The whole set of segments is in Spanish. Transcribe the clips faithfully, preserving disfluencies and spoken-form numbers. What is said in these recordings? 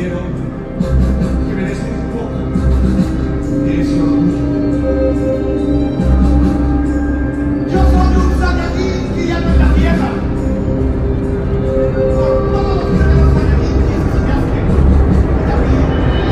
quiero que me des un poco de ese orgullo. Yo soy un Saiyajin criado en la tierra. Por todos los guerreros Saiyajin que enseñaste en la vida.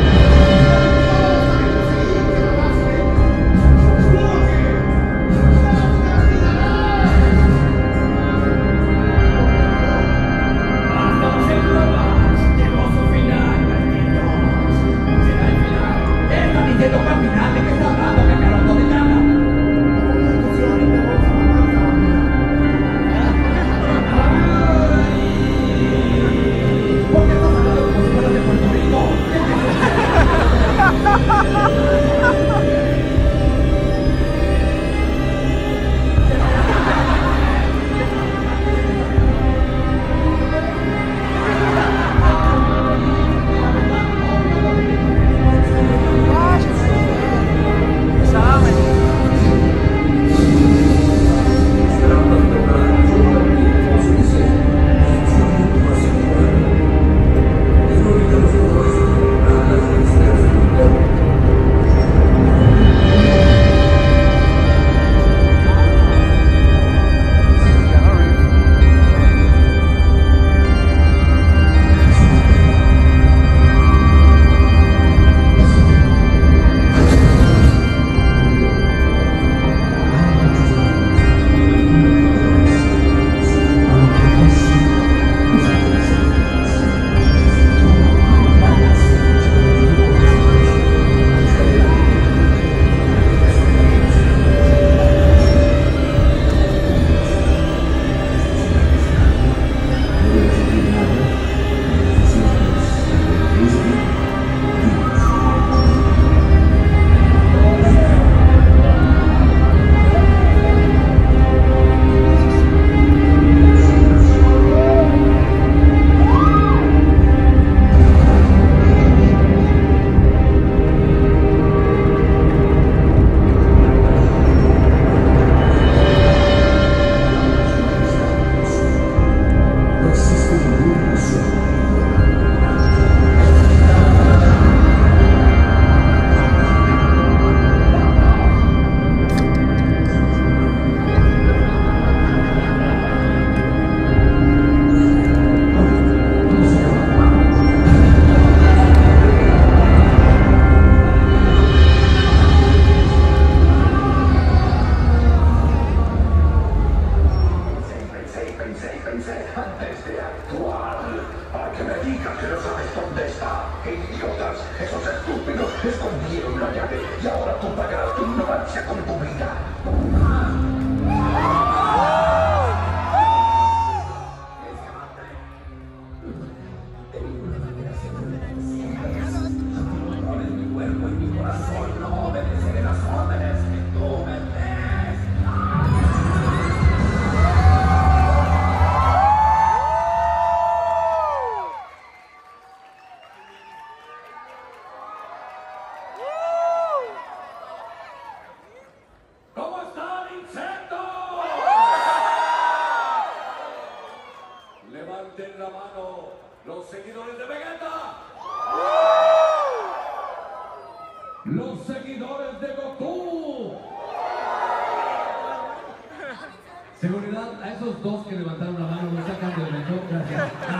Seguridad, a esos dos que levantaron la mano, nos sacan del mentor, gracias.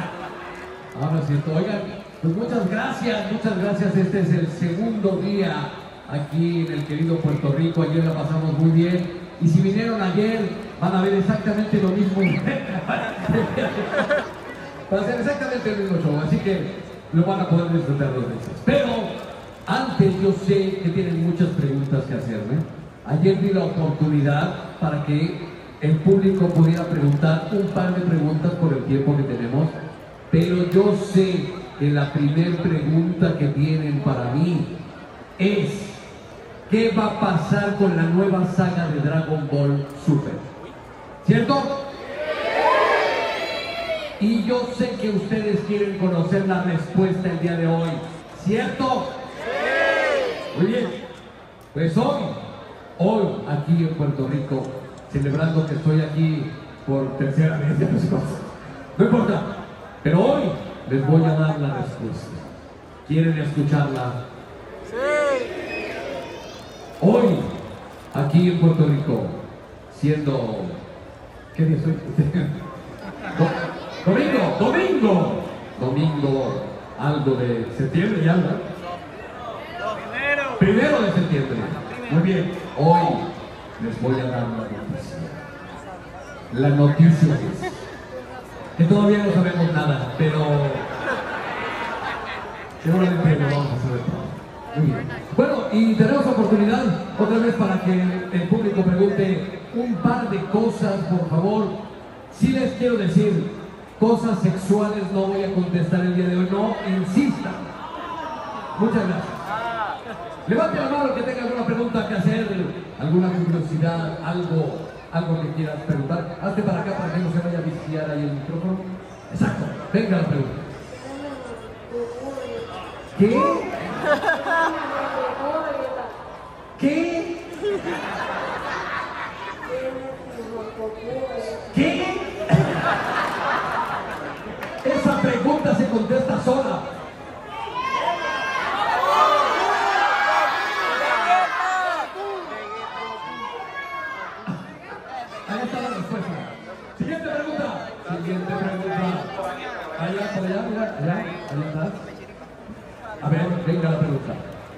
Ahora es cierto. Oigan, pues muchas gracias, muchas gracias. Este es el segundo día aquí en el querido Puerto Rico. Ayer la pasamos muy bien. Y si vinieron ayer, van a ver exactamente lo mismo. Va a ser exactamente el mismo show, así que lo van a poder disfrutar dos veces. Pero antes yo sé que tienen muchas preguntas que hacerme. Ayer di la oportunidad para que el público pudiera preguntar un par de preguntas por el tiempo que tenemos, pero yo sé que la primera pregunta que tienen para mí es: ¿qué va a pasar con la nueva saga de Dragon Ball Super? ¿Cierto? Y yo sé que ustedes quieren conocer la respuesta el día de hoy, ¿cierto? Sí. Muy bien, pues hoy, hoy aquí en Puerto Rico, celebrando que estoy aquí por tercera vez, ya no sé cómo. No importa, pero hoy les voy a dar la respuesta. ¿Quieren escucharla? Hoy, aquí en Puerto Rico, siendo... ¿Qué día soy? Do- domingo, domingo, domingo, algo de septiembre ya, ¿verdad? Primero de septiembre. Muy bien, hoy les voy a dar la noticia. La noticia es que todavía no sabemos nada, pero seguramente lo vamos a saber todo. Muy bien. Bueno, y tenemos oportunidad otra vez para que el público pregunte un par de cosas, por favor. Sí les quiero decir, cosas sexuales no voy a contestar el día de hoy, no insistan. Muchas gracias. Levante la mano que tenga alguna pregunta que hacer, alguna curiosidad, algo, algo que quieras preguntar. Hazte para acá para que no se vaya a viciar ahí el micrófono. Exacto, venga la pregunta. ¿Qué? ¿Qué? ¿Qué? Esa pregunta se contesta sola. Ahí está la respuesta. Siguiente pregunta. Siguiente pregunta. Allá, por allá, mira, allá, allá está. A ver, venga la pregunta.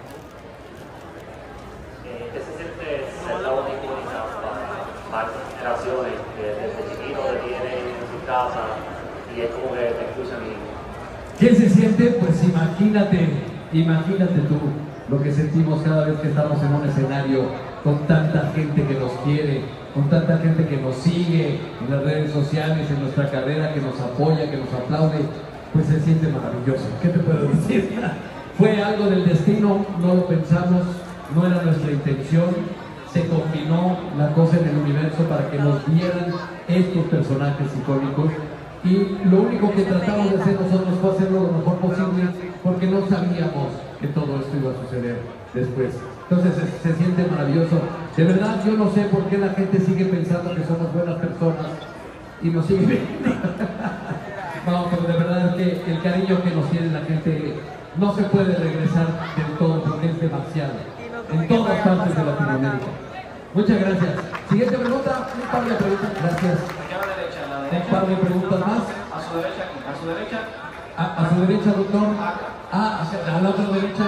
¿Qué se siente ser la única para varias generaciones que desde chiquito te tienen en su casa y es como que te escuchan y... ¿Qué se siente? Pues imagínate, imagínate tú lo que sentimos cada vez que estamos en un escenario con tanta gente que nos quiere, con tanta gente que nos sigue en las redes sociales, en nuestra carrera, que nos apoya, que nos aplaude, pues se siente maravilloso. ¿Qué te puedo decir? Fue algo del destino, no lo pensamos, no era nuestra intención, se combinó la cosa en el universo para que nos dieran estos personajes icónicos y lo único que tratamos de hacer nosotros fue hacerlo lo mejor posible porque no sabíamos que todo esto iba a suceder después. Entonces se, se siente maravilloso. De verdad yo no sé por qué la gente sigue pensando que somos buenas personas y nos sigue viendo. No, pero de verdad es que el cariño que nos tiene la gente no se puede regresar del todo porque es demasiado. En todas partes de Latinoamérica. Muchas gracias. Siguiente pregunta, un par de preguntas. Gracias. Un par de preguntas más. A su derecha, a su derecha. A, a su derecha, doctor. Ah, hacia, a la otra derecha.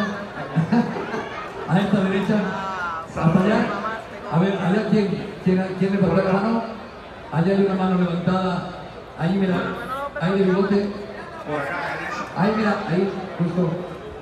A esta derecha. Hasta allá. A ver, allá, ¿quién, quién, quién levantó la mano? Allá hay una mano levantada. Ahí, mira. Ahí de bigote. Ahí, mira, ahí, justo.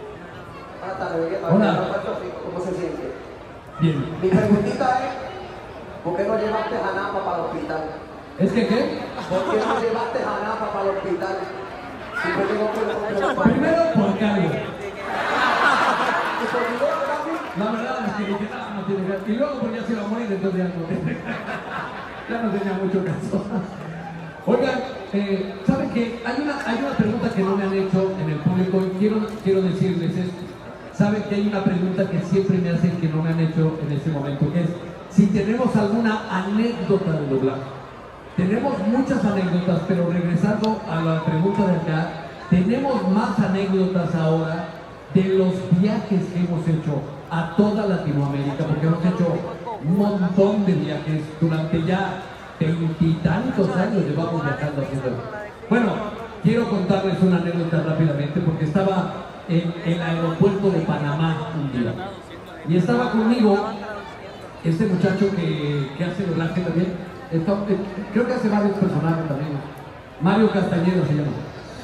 Hola. ¿Cómo se siente? Bien. Mi preguntita es, ¿por qué no llevaste a Napa para el hospital? ¿Es que qué? ¿Por qué no llevaste a Napa para el hospital? Si fue que no puedo Primero por cargo. ¿Y por dinero también? La verdad es que dije, no, no tiene caso. Y luego porque ya se iba a morir, entonces ya no, ya no tenía mucho caso. Oigan, eh, ¿saben qué? Hay una, hay una pregunta que no me han hecho en el público y quiero, quiero decirles esto. Saben que hay una pregunta que siempre me hacen que no me han hecho en este momento, que es si tenemos alguna anécdota de doblaje. Tenemos muchas anécdotas, pero regresando a la pregunta de acá, tenemos más anécdotas ahora de los viajes que hemos hecho a toda Latinoamérica, porque hemos hecho un montón de viajes durante ya veintitantos años llevamos viajando haciendo. Bueno, quiero contarles una anécdota rápidamente porque estaba en el aeropuerto de Panamá un día y estaba conmigo este muchacho que, que hace doblaje también. Está, eh, creo que hace varios personajes también. Mario Castañeda se llama.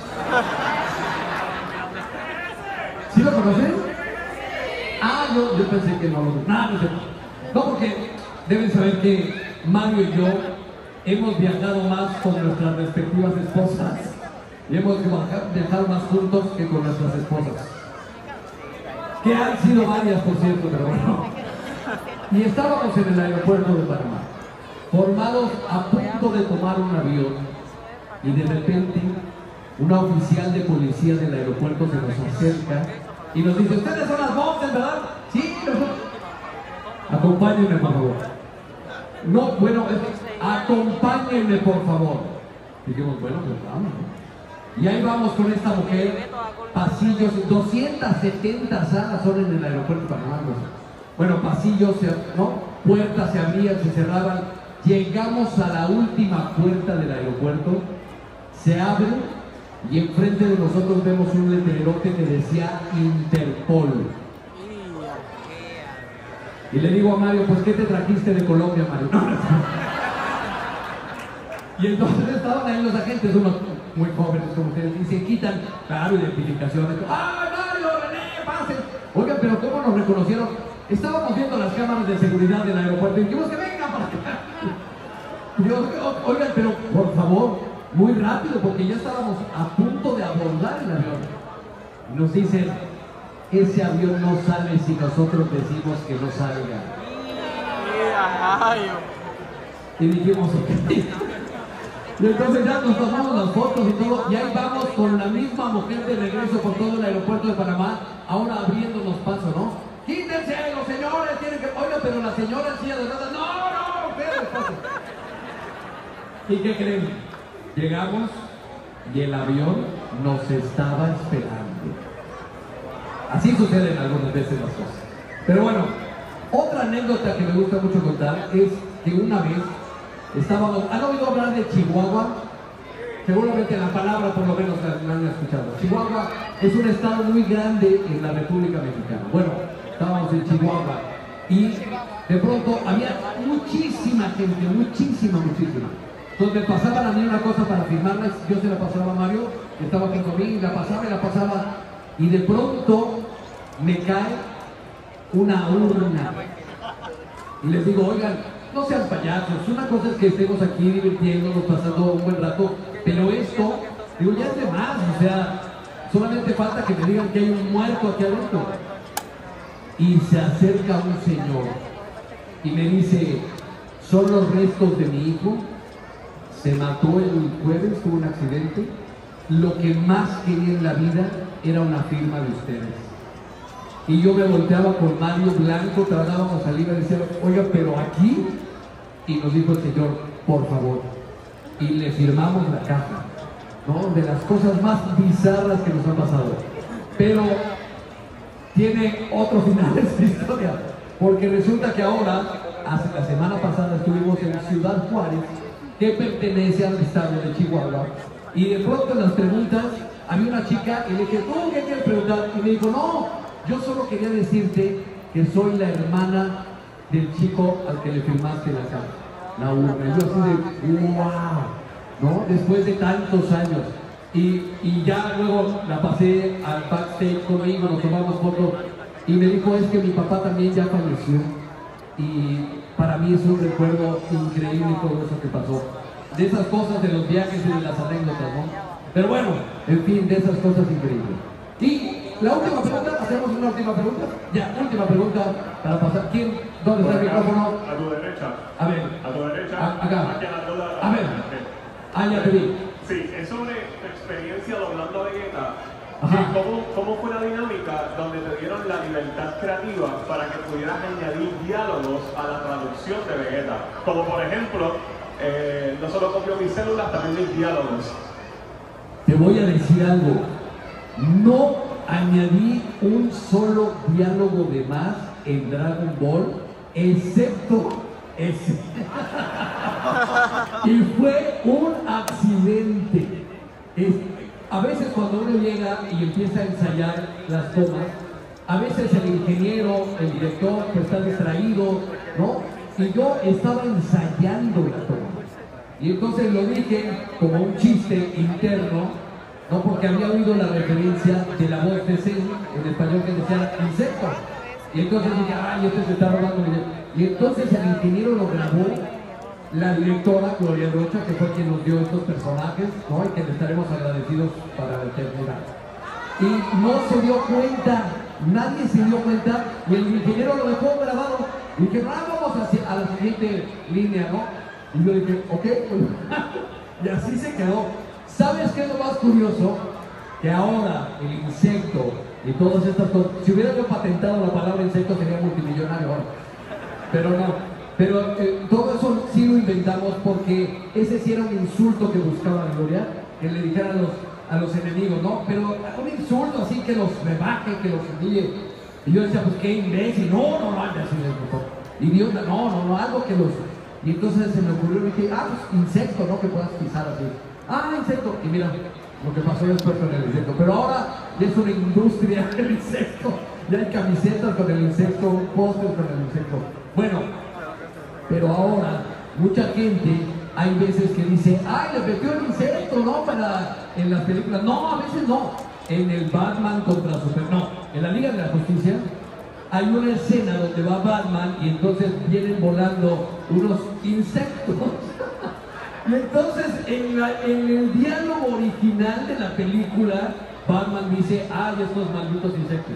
¿Sí lo conocen? Ah, yo, yo pensé que no lo no, no sé. No, porque deben saber que Mario y yo hemos viajado más con nuestras respectivas esposas y hemos viajado más juntos que con nuestras esposas, que han sido varias, por cierto, pero bueno. Y estábamos en el aeropuerto de Panamá, formados a punto de tomar un avión, y de repente una oficial de policía del aeropuerto se nos acerca y nos dice: ustedes son las voces, ¿verdad? Sí, nosotros. Acompáñenme, por favor. No, bueno, es, acompáñenme, por favor. Dijimos, bueno, pues vamos, ¿no? Y ahí vamos con esta mujer, pasillos, doscientas setenta salas son en el aeropuerto de Panamá. Bueno, pasillos, ¿no? Puertas se abrían, se cerraban. Llegamos a la última puerta del aeropuerto, se abre y enfrente de nosotros vemos un letrerote que decía Interpol. Y le digo a Mario, pues ¿qué te trajiste de Colombia, Mario? Y entonces estaban ahí los agentes, unos muy jóvenes como ustedes, y se quitan, claro, identificaciones. ¡Ah, Mario, René, pasen! Oigan, pero ¿cómo nos reconocieron? Estábamos viendo las cámaras de seguridad del aeropuerto y dijimos que vengan para acá. Yo, oigan, pero por favor, muy rápido, porque ya estábamos a punto de abordar el avión. Y nos dicen, ese avión no sale si nosotros decimos que no salga. Y dijimos, ok. Y entonces ya nos tomamos las fotos y todo, y ahí vamos con la misma mujer de regreso por todo el aeropuerto de Panamá, ahora abriéndonos paso, ¿no? ¡Quítense, los señores! Tienen que... Oiga, pero la señora en silla de ruedas, ¡no, no! ¡Espérense, paso! ¿Y qué creen? Llegamos y el avión nos estaba esperando. Así suceden algunas veces las cosas. Pero bueno, otra anécdota que me gusta mucho contar es que una vez estábamos... ¿Han oído hablar de Chihuahua? Seguramente la palabra por lo menos la, la han escuchado. Chihuahua es un estado muy grande en la República Mexicana. Bueno, estábamos en Chihuahua y de pronto había muchísima gente, muchísima, muchísima. Entonces me pasaban a mí una cosa para firmarla, yo se la pasaba a Mario, que estaba aquí conmigo, y la pasaba y la pasaba, y de pronto me cae una urna. Y les digo, oigan, no sean payasos, una cosa es que estemos aquí divirtiéndonos, pasando un buen rato, pero esto, digo, ya es de más, o sea, solamente falta que me digan que hay un muerto aquí adentro. Y se acerca un señor y me dice, son los restos de mi hijo, se mató el jueves, tuvo un accidente, lo que más quería en la vida era una firma de ustedes. Y yo me volteaba con Mario Blanco, tratábamos a salir y decía, oiga, pero aquí, y nos dijo el señor, por favor, y le firmamos la caja, ¿no? De las cosas más bizarras que nos han pasado. Pero tiene otro final esta historia, porque resulta que ahora, hace la semana pasada estuvimos en Ciudad Juárez, que pertenece al estado de Chihuahua, y de pronto en las preguntas había una chica y le dije, ¿tú qué quieres preguntar? Y me dijo, no, yo solo quería decirte que soy la hermana del chico al que le firmaste la carta, la urna. Y yo así de, wow, ¿no? Después de tantos años. Y, y ya luego la pasé al backstage conmigo, nos tomamos fotos, y me dijo, es que mi papá también ya falleció. Y para mí es un recuerdo increíble todo eso que pasó. De esas cosas, de los viajes y de las anécdotas, ¿no? Pero bueno, en fin, de esas cosas increíbles. Y la última pregunta, ¿hacemos una última pregunta? Ya, última pregunta para pasar. ¿Quién? ¿Dónde está el micrófono? A tu derecha. A ver. A tu derecha. A, acá. Aquí a la duda. A ver. Ah, ya te vi. Sí, es sobre tu experiencia doblando a Vegeta. Ajá. ¿Cómo, ¿Cómo fue la dinámica donde te dieron la libertad creativa para que pudieras añadir diálogos a la traducción de Vegeta? Como por ejemplo, eh, no solo copio mis células, también mis diálogos. Te voy a decir algo. No añadí un solo diálogo de más en Dragon Ball, excepto ese. Y fue un accidente. Es, a veces cuando uno llega y empieza a ensayar las tomas, a veces el ingeniero, el director, pues está distraído, ¿no? Y yo estaba ensayando la toma. Y entonces lo dije como un chiste interno, ¿no? Porque había oído la referencia de la voz de Zen en español que decía insecto. Y entonces dije, ay, este se está robando. Y entonces el ingeniero lo grabó, la directora Gloria Rocha, que fue quien nos dio estos personajes, ¿no? Y que le estaremos agradecidos para la eternidad. Y no se dio cuenta, nadie se dio cuenta, y el ingeniero lo dejó grabado. Y dije, ah, vamos hacia, a la siguiente línea, ¿no? Y yo dije, ok, pues, y así se quedó. ¿Sabes qué es lo más curioso? Que ahora el insecto y todas estas cosas, si hubiera yo patentado la palabra insecto sería multimillonario ahora. Pero no. Pero eh, todo eso sí lo inventamos porque ese sí era un insulto que buscaba Gloria, que le dijeran a los, a los enemigos, ¿no? Pero un insulto así que los rebaje, que los humille. Y yo decía, pues qué imbécil, no, no, no, así de mejor. Idiota, no, no, no, algo que los... Y entonces se me ocurrió y dije, ah, pues insecto, ¿no? Que puedas pisar así. Ah, insecto. Y mira, lo que pasó después con el insecto. Pero ahora ya es una industria el insecto. Ya hay camisetas con el insecto, pósters con el insecto. Bueno, pero ahora mucha gente, hay veces que dice, ay, le metió el insecto, ¿no? Para en las películas. No, a veces no. En el Batman contra Superman, no. En la Liga de la Justicia hay una escena donde va Batman y entonces vienen volando unos insectos. Y entonces en, la, en el diálogo original de la película, Batman dice, ay, estos malditos insectos.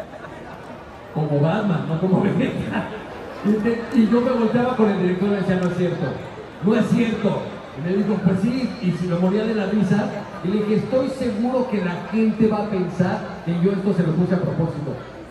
Como Batman, no como Vegeta. Y, te, y yo me volteaba con el director y me decía, no es cierto, no es cierto. Y me dijo, pues sí, y si me moría de la risa, y le dije, estoy seguro que la gente va a pensar que yo esto se lo puse a propósito.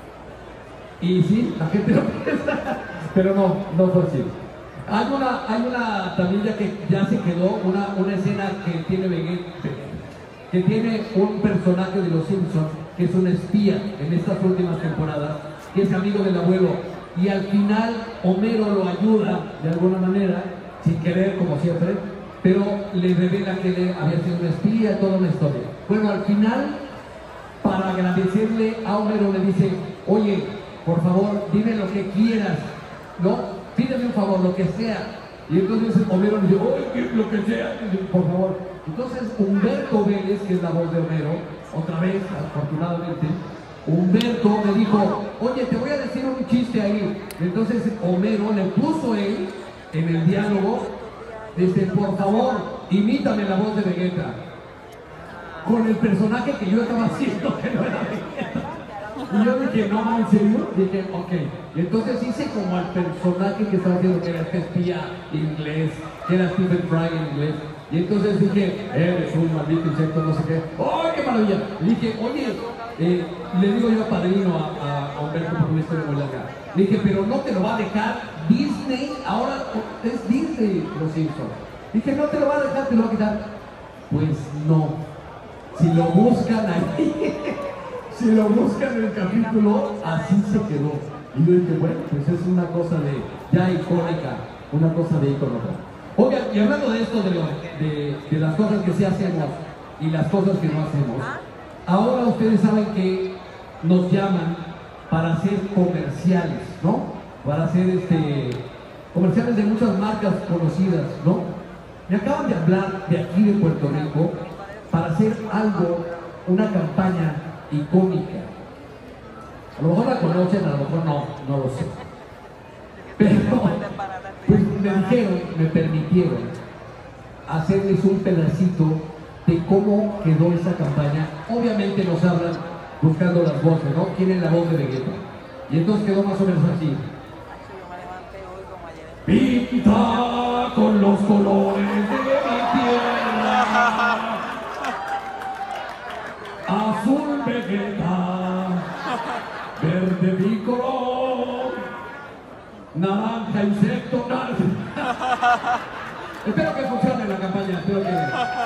Y sí, la gente lo piensa, pero no, no fue así. Hay una, hay una tablilla que ya se quedó, una, una escena que tiene Vegeta, que tiene un personaje de los Simpsons, que es un espía en estas últimas temporadas, que es amigo del abuelo, y al final Homero lo ayuda de alguna manera, sin querer como siempre, pero le revela que le había sido un espía, toda una historia. Bueno, al final, para agradecerle a Homero le dice, oye, por favor, dime lo que quieras, ¿no? Pídeme un favor, lo que sea. Y entonces Homero le dice, oye, lo que sea, por favor. Entonces Humberto Vélez, que es la voz de Homero, otra vez, afortunadamente, Humberto me dijo, oye, te voy a decir un chiste ahí. Entonces Homero le puso él, en el diálogo, dice, por favor, imítame la voz de Vegeta. Con el personaje que yo estaba haciendo, que no era Vegeta. Y yo dije, no, ¿en serio? Dije, ok. Y entonces hice como al personaje que estaba haciendo, que era este espía inglés, que era Stephen Fry en inglés. Y entonces dije, eres un maldito insecto, no sé qué. ¡Oh, qué maravilla! Le dije, oye, eh, le digo yo a padrino a, a Humberto por una historia muy larga. Le dije, pero no te lo va a dejar Disney, ahora es Disney los Simpsons. Dije, no te lo va a dejar, te lo va a quitar. Pues no. Si lo buscan ahí, si lo buscan en el capítulo, así se quedó. Y yo dije, bueno, pues es una cosa de ya icónica, una cosa de icono. Oigan, y hablando de esto, de, lo, de, de las cosas que sí hacemos y las cosas que no hacemos, ahora ustedes saben que nos llaman para hacer comerciales, ¿no? Para hacer este, comerciales de muchas marcas conocidas, ¿no? Me acaban de hablar de aquí de Puerto Rico para hacer algo, una campaña icónica. A lo mejor la conocen, a lo mejor no, no lo sé. Pero pues me dijeron, me permitieron hacerles un pedacito de cómo quedó esa campaña. Obviamente nos hablan buscando las voces, ¿no? ¿Quién es la voz de Vegeta? Y entonces quedó más o menos así. Pinta con los colores de mi tierra, azul Vegeta, verde bicolor, naranja insecto, naranja. Espero que funcione la campaña, espero que...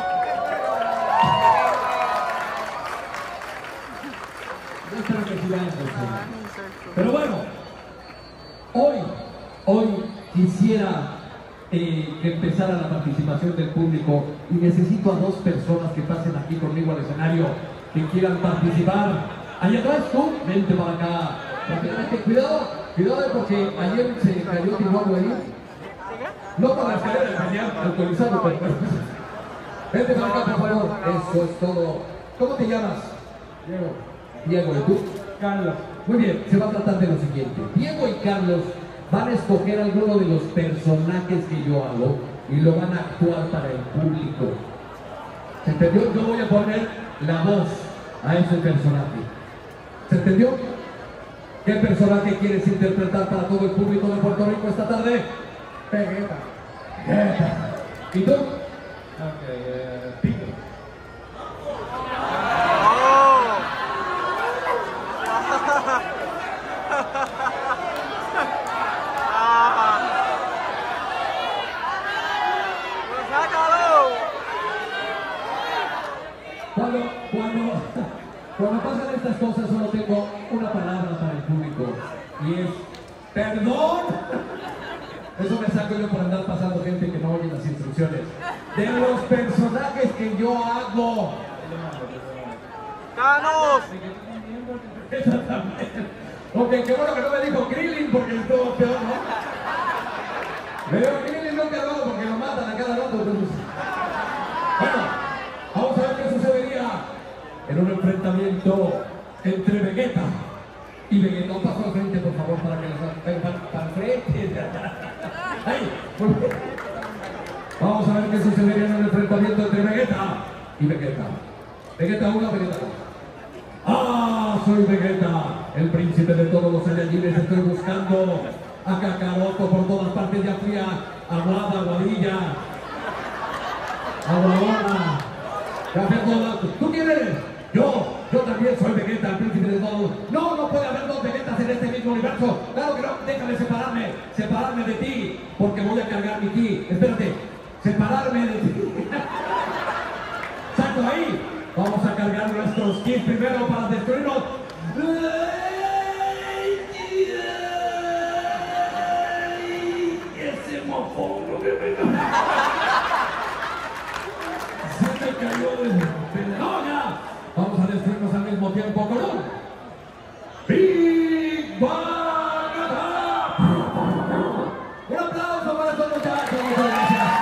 Yo espero que sí vaya a funcionar. Pero bueno, hoy, hoy quisiera eh, que empezara la participación del público y necesito a dos personas que pasen aquí conmigo al escenario, que quieran participar. Allá atrás tú, vente para acá. Rápidamente, cuidado, cuidado porque ayer se cayó Tijuana ahí. No con la escalera de mañana, autorizado, pero... Vente para acá, por favor. Eso es todo. ¿Cómo te llamas? Diego. Diego, ¿y tú? Carlos. Muy bien, se va a tratar de lo siguiente. Diego y Carlos van a escoger alguno de los personajes que yo hago y lo van a actuar para el público. ¿Se entendió? Yo voy a poner la voz a ese personaje. ¿Se entendió? ¿Qué personaje quieres interpretar para todo el público de Puerto Rico esta tarde? Vegeta. Vegeta. ¿Y tú? Ok, eh, Pico. ¿Cuál Cuando, cuando, cuando pasan estas cosas solo tengo una palabra para el público y es ¡perdón! Eso me saco yo por andar pasando gente que no oye las instrucciones. De los personajes que yo hago. ¡Canos! Eso también. Ok, qué bueno que no me dijo Krillin porque estuvo peor, ¿no? Pero Krillin no quedó porque lo matan a cada rato. Entonces... Bueno, vamos a ver qué sucedería en un enfrentamiento entre Vegeta y Vegeta. Un paso al frente, por favor, para que los... Para, para el frente. Ahí, muy bien. Vamos a ver qué sucedería en un enfrentamiento entre Vegeta y Vegeta. Vegeta uno, Vegeta dos. ¡Ah! Soy Vegeta, el príncipe de todos los Saiyajines. Estoy buscando a Kakaroto por todas partes. Ya fui a Aguada, Aguadilla, Aguadona. Ya fui a todos lados. ¿Tú quién eres? Yo, yo también soy Vegeta, el príncipe de todos. No, no puede haber dos Vegetas en este mismo universo. Claro que no, déjame separarme, separarme de ti, porque voy a cargar mi ki. Espérate, separarme de ti. Exacto, ahí. Vamos a cargar nuestros kits primero para destruirnos. Ese mofongo que me se me cayó de pedroga. Vamos a destruirnos al mismo tiempo con un Big Bang Attack. Un aplauso para estos muchachos. Muchas gracias.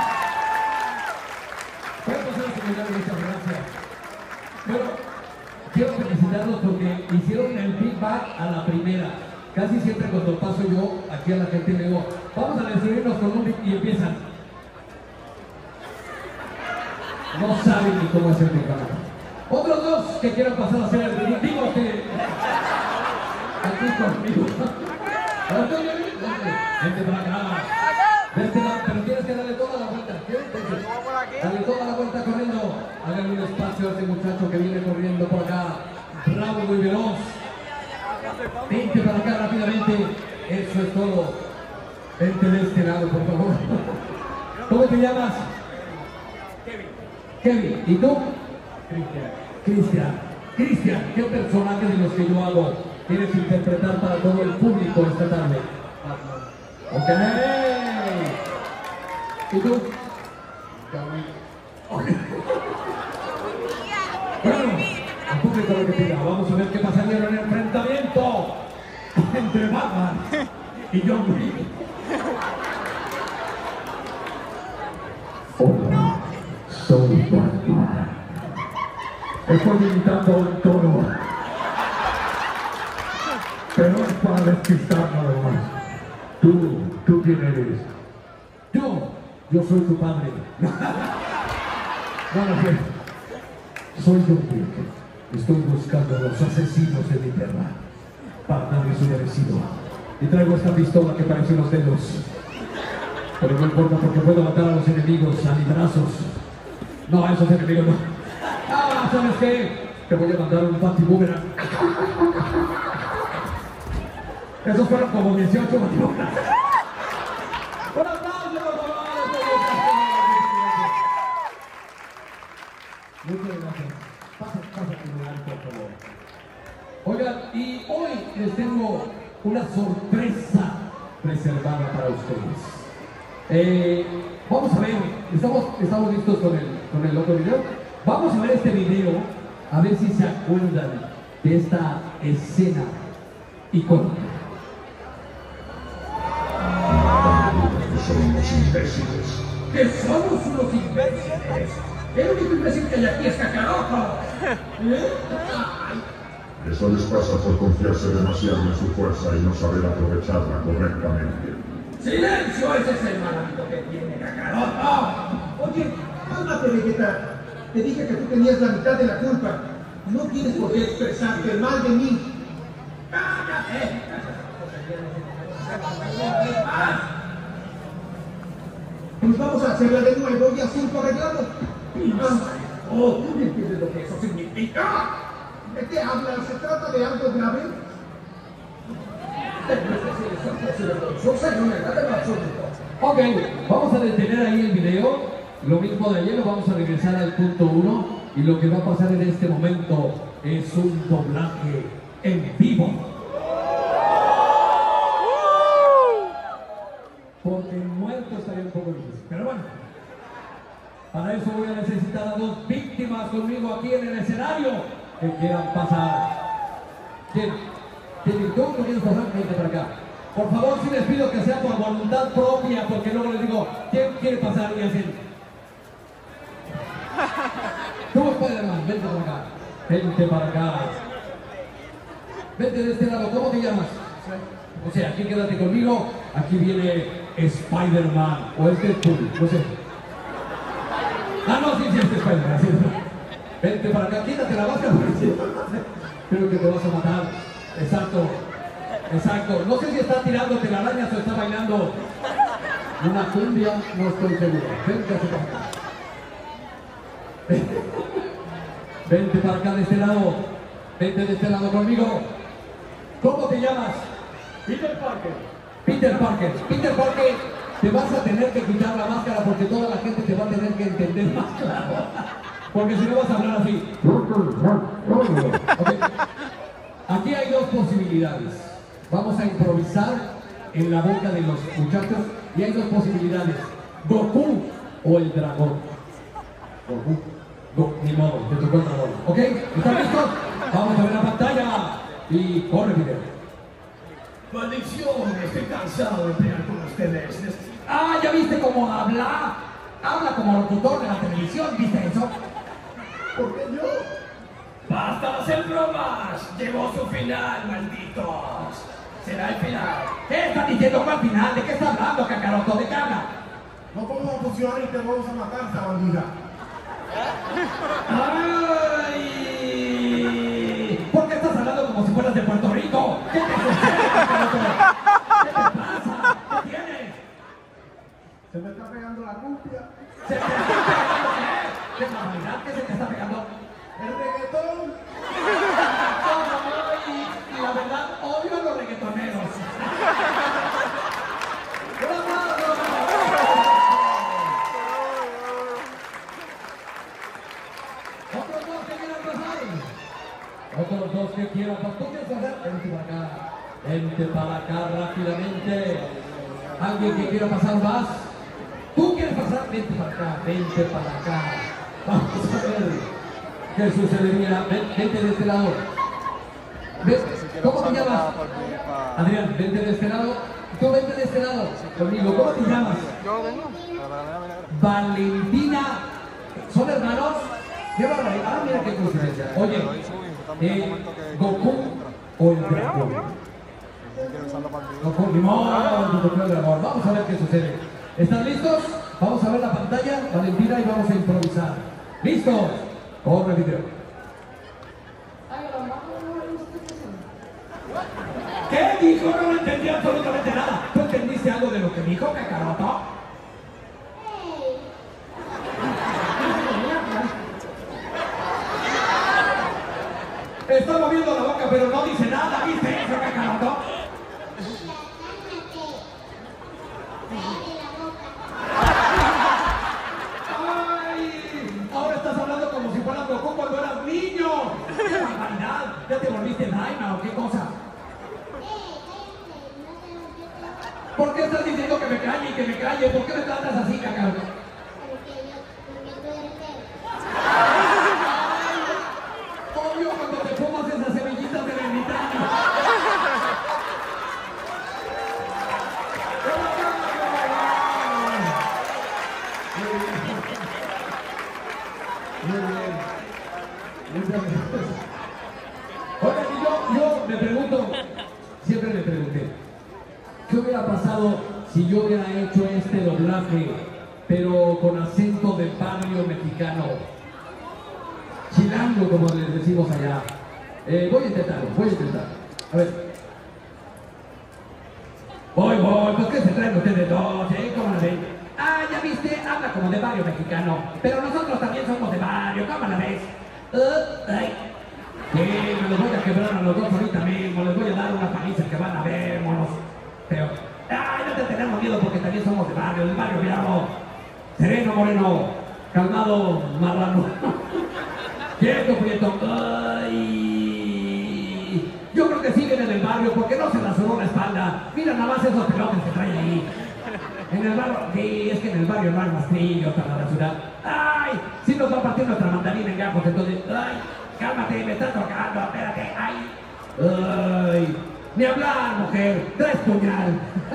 Bueno, pues eso, muchas gracias. Bueno, quiero felicitarlos porque hicieron el Big Bang a la primera. Casi siempre cuando paso yo aquí a la gente le digo, vamos a destruirnos con un Big y empiezan. No saben ni cómo hacer Big Bang. Otros dos que quieran pasar a ser el Big, digo que aquí conmigo. Vente para acá. De este lado, pero tienes que darle toda la vuelta. Dale toda la vuelta corriendo. Háganle un espacio a este muchacho que viene corriendo por acá. Bravo, muy veloz. Vente para acá rápidamente. Eso es todo. Vente de este lado, por favor. ¿Cómo te llamas? Kevin. Kevin. ¿Y tú? Cristian. Cristian. Cristian, ¿qué personaje de los que yo hago quieres interpretar para todo el público esta tarde? Ok. ¿Y tú? Okay. Bueno, al público lo que pida. Vamos a ver qué pasaría en el enfrentamiento entre Batman y John Wick. Hola, soy Batman. Estoy imitando un toro, pero es para despistar nada más. Tú, ¿tú quién eres? Yo, yo soy tu padre. Bueno, pues, soy John Wick. Estoy buscando a los asesinos de mi tierra para darles su merecido. Y traigo esta pistola que parece unos dedos. Pero no importa porque puedo matar a los enemigos a librazos. No, a esos enemigos no. Ah, ¿sabes qué? Te voy a mandar un panty boomerang. Esos fueron como dieciocho boomerang. ¡Un aplauso, por favor! Muchas gracias. Pasa, pasa tu lugar, por favor. Oigan, y hoy les tengo una sorpresa reservada para ustedes. Eh, vamos a ver, ¿estamos, estamos listos con el, con el otro video? Vamos a ver este video, a ver si se acuerdan de esta escena icónica. Somos imbéciles. ¡Que somos unos imbéciles! ¡El único imbécil que hay aquí es Kakaroto! ¿Eh? Eso les pasa por confiarse demasiado en su fuerza y no saber aprovecharla correctamente. ¡Silencio! Ese es el maldito que tiene Kakaroto. Oye, cálmate, Vegeta. Te dije que tú tenías la mitad de la culpa. No tienes por qué expresarte mal de mí. ¡Cállate! Pues vamos a hacerla de nuevo y asunto arreglado. ¡Oh! ¿Tú me entiendes lo que eso significa? ¿De qué hablas? ¿Se trata de algo grave? Ok, vamos a detener ahí el video. Lo mismo de ayer, lo vamos a regresar al punto uno. Y lo que va a pasar en este momento es un doblaje en vivo. Porque muerto estaría un poco difícil. Pero bueno, para eso voy a necesitar a dos víctimas conmigo aquí en el escenario que quieran pasar. ¿Quién? ¿Quién? ¿Tú no quieres pasar? Vente para acá. Por favor, sí les pido que sea por voluntad propia, porque luego les digo, ¿quién quiere pasar? Y así. ¿Cómo Spider-Man? Vente para acá. Vente para acá. Vente de este lado. ¿Cómo te llamas? O sea, aquí quédate conmigo. Aquí viene Spider-Man. O es Deadpool, no sé. Ah, no, sí, sí, este Spider-Man. Sí. Vente para acá. Quítate la máscara. Creo que te vas a matar. Exacto. Exacto. No sé si está tirándote la araña o está bailando una cumbia. No estoy seguro. Vente para acá. Vente para acá de este lado. Vente de este lado conmigo. ¿Cómo te llamas? Peter Parker. Peter Parker. Peter Parker, te vas a tener que quitar la máscara porque toda la gente te va a tener que entender más claro. Porque si no vas a hablar así. Okay. Aquí hay dos posibilidades. Vamos a improvisar en la boca de los muchachos y hay dos posibilidades. Goku o el dragón. Goku. Go, ni modo, te tocó el dragón. ¿Ok? ¿Están listos? Vamos a ver la pantalla y corre video. Maldición, estoy cansado de pelear con ustedes. Ah, ¿ya viste cómo habla? Habla como locutor de la televisión, ¿viste eso? ¿Por qué yo? ¡Basta de hacer bromas! Llegó su final, malditos. Será el final. ¿Qué está diciendo cuál final? ¿De qué está hablando, Kakaroto? ¿De qué habla? No podemos fusionar y te vamos a matar, esta bandida. ¡Ay! ¿Por qué estás hablando como si fueras de Puerto Rico? ¿Qué te sucede, Kakaroto? ¿Qué te pasa? ¿Qué tienes? Se me está pegando la rupia. ¿Se te está pegando qué? ¿Qué barbaridad? ¿Qué se te está pegando? El reggaetón. Ay, y la verdad, odio a los reggaetoneros. Otros dos que quieran pasar. Otros dos que quieran pasar. ¿Tú quieres pasar? Vente para acá. Vente para acá rápidamente. ¿Alguien que quiera pasar más? ¿Tú quieres pasar? Vente para acá. Vente para acá. Vamos a ver qué sucedería. Vente de este lado. Ven. ¿Cómo te llamas? Adrián, vente de este lado. Tú vente de este lado. Conmigo. ¿Cómo te llamas? Yo vengo. Valentina. ¿Son hermanos? ¿Qué barbaridad? Ah, mira qué coincidencia. Oye, eh, ¿Goku o el dragón? Goku, ni modo, no tocó el dragón. Vamos a ver qué sucede. ¿Están listos? Vamos a ver la pantalla, Valentina, y vamos a improvisar. ¿Listos? Corre video. ¿Qué dijo? No entendí absolutamente nada. ¿Tú entendiste algo de lo que dijo, Kakaroto? Está moviendo la boca, pero no dice nada. ¿Viste eso, Kakaroto? ¡Ay! Ahora estás hablando como si fueras Goku cuando eras niño. ¡Qué barbaridad! ¿Ya te volviste Daima o qué cosa? ¿Por qué estás diciendo que me calle y que me calle? ¿Por qué me tratas así, Kakaroto? Obvio cuando te fumas esas semillitas de ermitaño. Muy bien. Muy bien. Oigan, y yo, yo me pregunto, siempre me pregunté, ¿qué hubiera pasado si yo hubiera hecho este doblaje, pero con acento de barrio mexicano? Chilango, como les decimos allá. Eh, voy a intentarlo, voy a intentarlo. A ver. Voy, voy, ¿por qué se traen ustedes dos, eh? ¿Cómo la ven? Ah, ya viste, habla como de barrio mexicano. Pero nosotros también somos de barrio, ¿cómo la ves? Uh, ay. Sí, me los voy a quebrar a los dos ahorita mismo, les voy a dar una paliza que van a ver, monos. Pero, ah, no te tenemos miedo porque también somos de barrio, del barrio bravo. Sereno, moreno, calmado, marrano. Quieto, Prieto. Ay. Yo creo que sí viene del barrio porque no se rasuró la espalda. Mira nada más esos pelotes que trae ahí. En el barrio, sí, es que en el barrio no hay rastrillos para rasurar. ¡Ay! Si nos va a partir nuestra mandarina en gajos, entonces. ¡Ay! Cálmate, me estás tocando, espérate. ¡Ay! ¡Ay! Ni hablar, mujer. Traes puñal.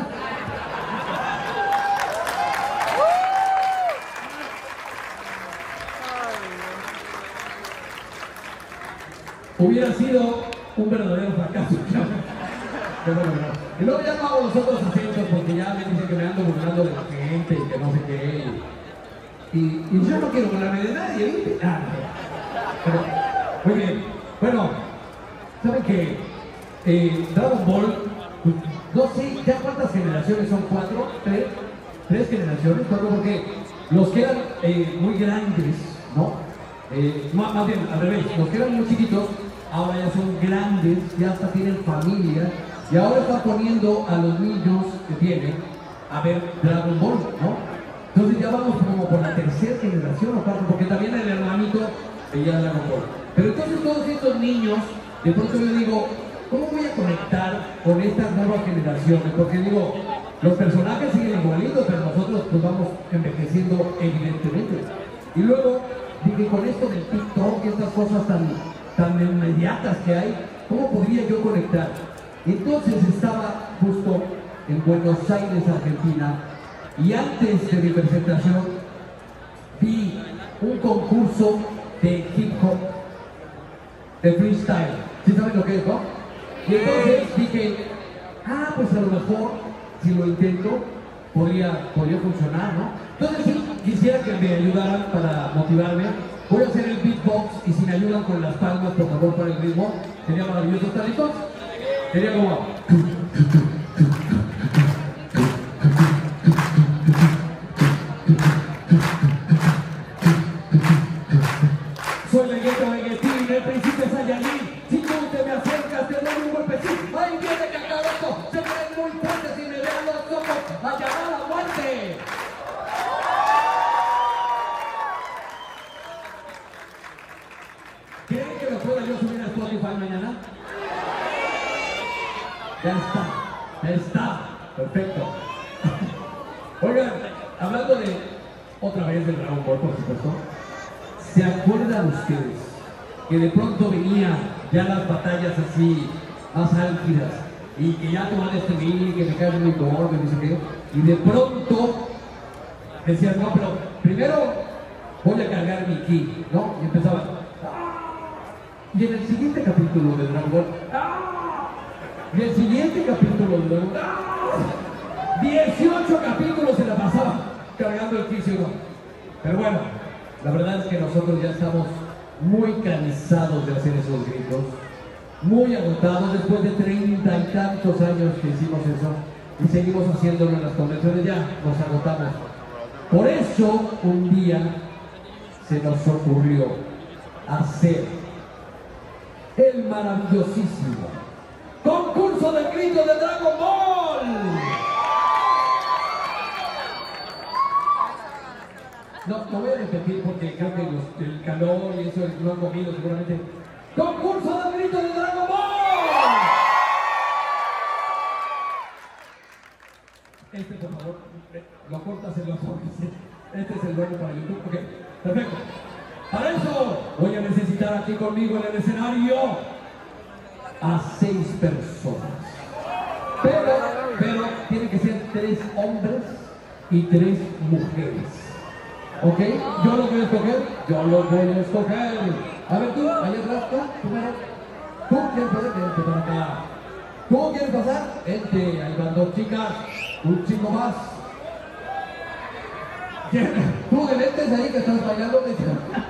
Hubiera sido un verdadero fracaso. Pero bueno, no. Y luego ya no hago los otros acentos porque ya me dicen que me ando burlando de la gente y que no sé qué. Y, y yo no quiero burlarme de nadie, ¿viste? Ah, no. Pero, muy bien. Bueno, ¿saben qué? Eh, Dragon Ball, pues, no sé ya cuántas generaciones son, cuatro, tres, tres generaciones, cuatro, porque los que eran eh, muy grandes, ¿no? Eh, más, más bien, al revés, los que eran muy chiquitos, ahora ya son grandes, ya hasta tienen familia, y ahora están poniendo a los niños que tienen a ver Dragon Ball, ¿no? Entonces ya vamos como por la tercera generación o cuarta, porque también el hermanito veía Dragon Ball. Pero entonces todos estos niños, de pronto yo digo, ¿cómo voy a conectar con estas nuevas generaciones? Porque digo, los personajes siguen igualitos, pero nosotros pues vamos envejeciendo evidentemente. Y luego, dije, con esto del TikTok y estas cosas tan, tan inmediatas que hay, ¿cómo podría yo conectar? Entonces estaba justo en Buenos Aires, Argentina, y antes de mi presentación vi un concurso de hip hop, de freestyle. ¿Sí saben lo que es, no? Y entonces dije, ah, pues a lo mejor, si lo intento, podría, podría funcionar, ¿no? Entonces sí, quisiera que me ayudaran para motivarme. Voy a hacer el beatbox y si me ayudan con las palmas, por favor, para el ritmo, sería maravilloso. ¿Están listos? Sería como... Soy Vegeta, Vegetín, el príncipe Saiyajin. Si tú te me acercas, te doy un golpecito. Ahí viene Kakaroto, se ven muy fuertes y me vean los ojos. ¡A llamar a la muerte! ¿Creen que me pueda yo subir a Spotify mañana? Ya está, ya está, perfecto. Oigan, hablando de otra vez del Dragon Ball, por supuesto, ¿se acuerdan ustedes que de pronto venían ya las batallas así, más álgidas, y que ya toman este mini, que me cae muy gordo, y no sé qué, y de pronto decían, no, pero primero voy a cargar mi ki, ¿no? Y empezaban. Y en el siguiente capítulo de Dragon Ball, y el siguiente capítulo de Dragon Ball, dieciocho capítulos se la pasaban cargando el ki, ¿sí o no? Pero bueno, la verdad es que nosotros ya estamos muy cansados de hacer esos gritos, muy agotados después de treinta y tantos años que hicimos eso y seguimos haciéndolo en las convenciones, ya nos agotamos. Por eso un día se nos ocurrió hacer el maravillosísimo concurso del grito de Dragon Ball. No, lo voy a repetir porque creo que los, el calor y eso lo han comido seguramente. ¡Concurso del grito de Dragon Ball! Este, por favor, lo cortas en los ojos. Este es el bueno para YouTube. Ok, perfecto. Para eso voy a necesitar aquí conmigo en el escenario a seis personas. Pero, pero, tienen que ser tres hombres y tres mujeres. ¿Ok? Yo los voy a escoger, yo los voy a escoger. A ver tú, allá atrás, tú, primero. ¿Tú quieres pasar? Vente para acá. ¿Tú quieres pasar? Vente, ahí van dos chicas, un chico más. Tú de lentes ahí que estás bailando, vente.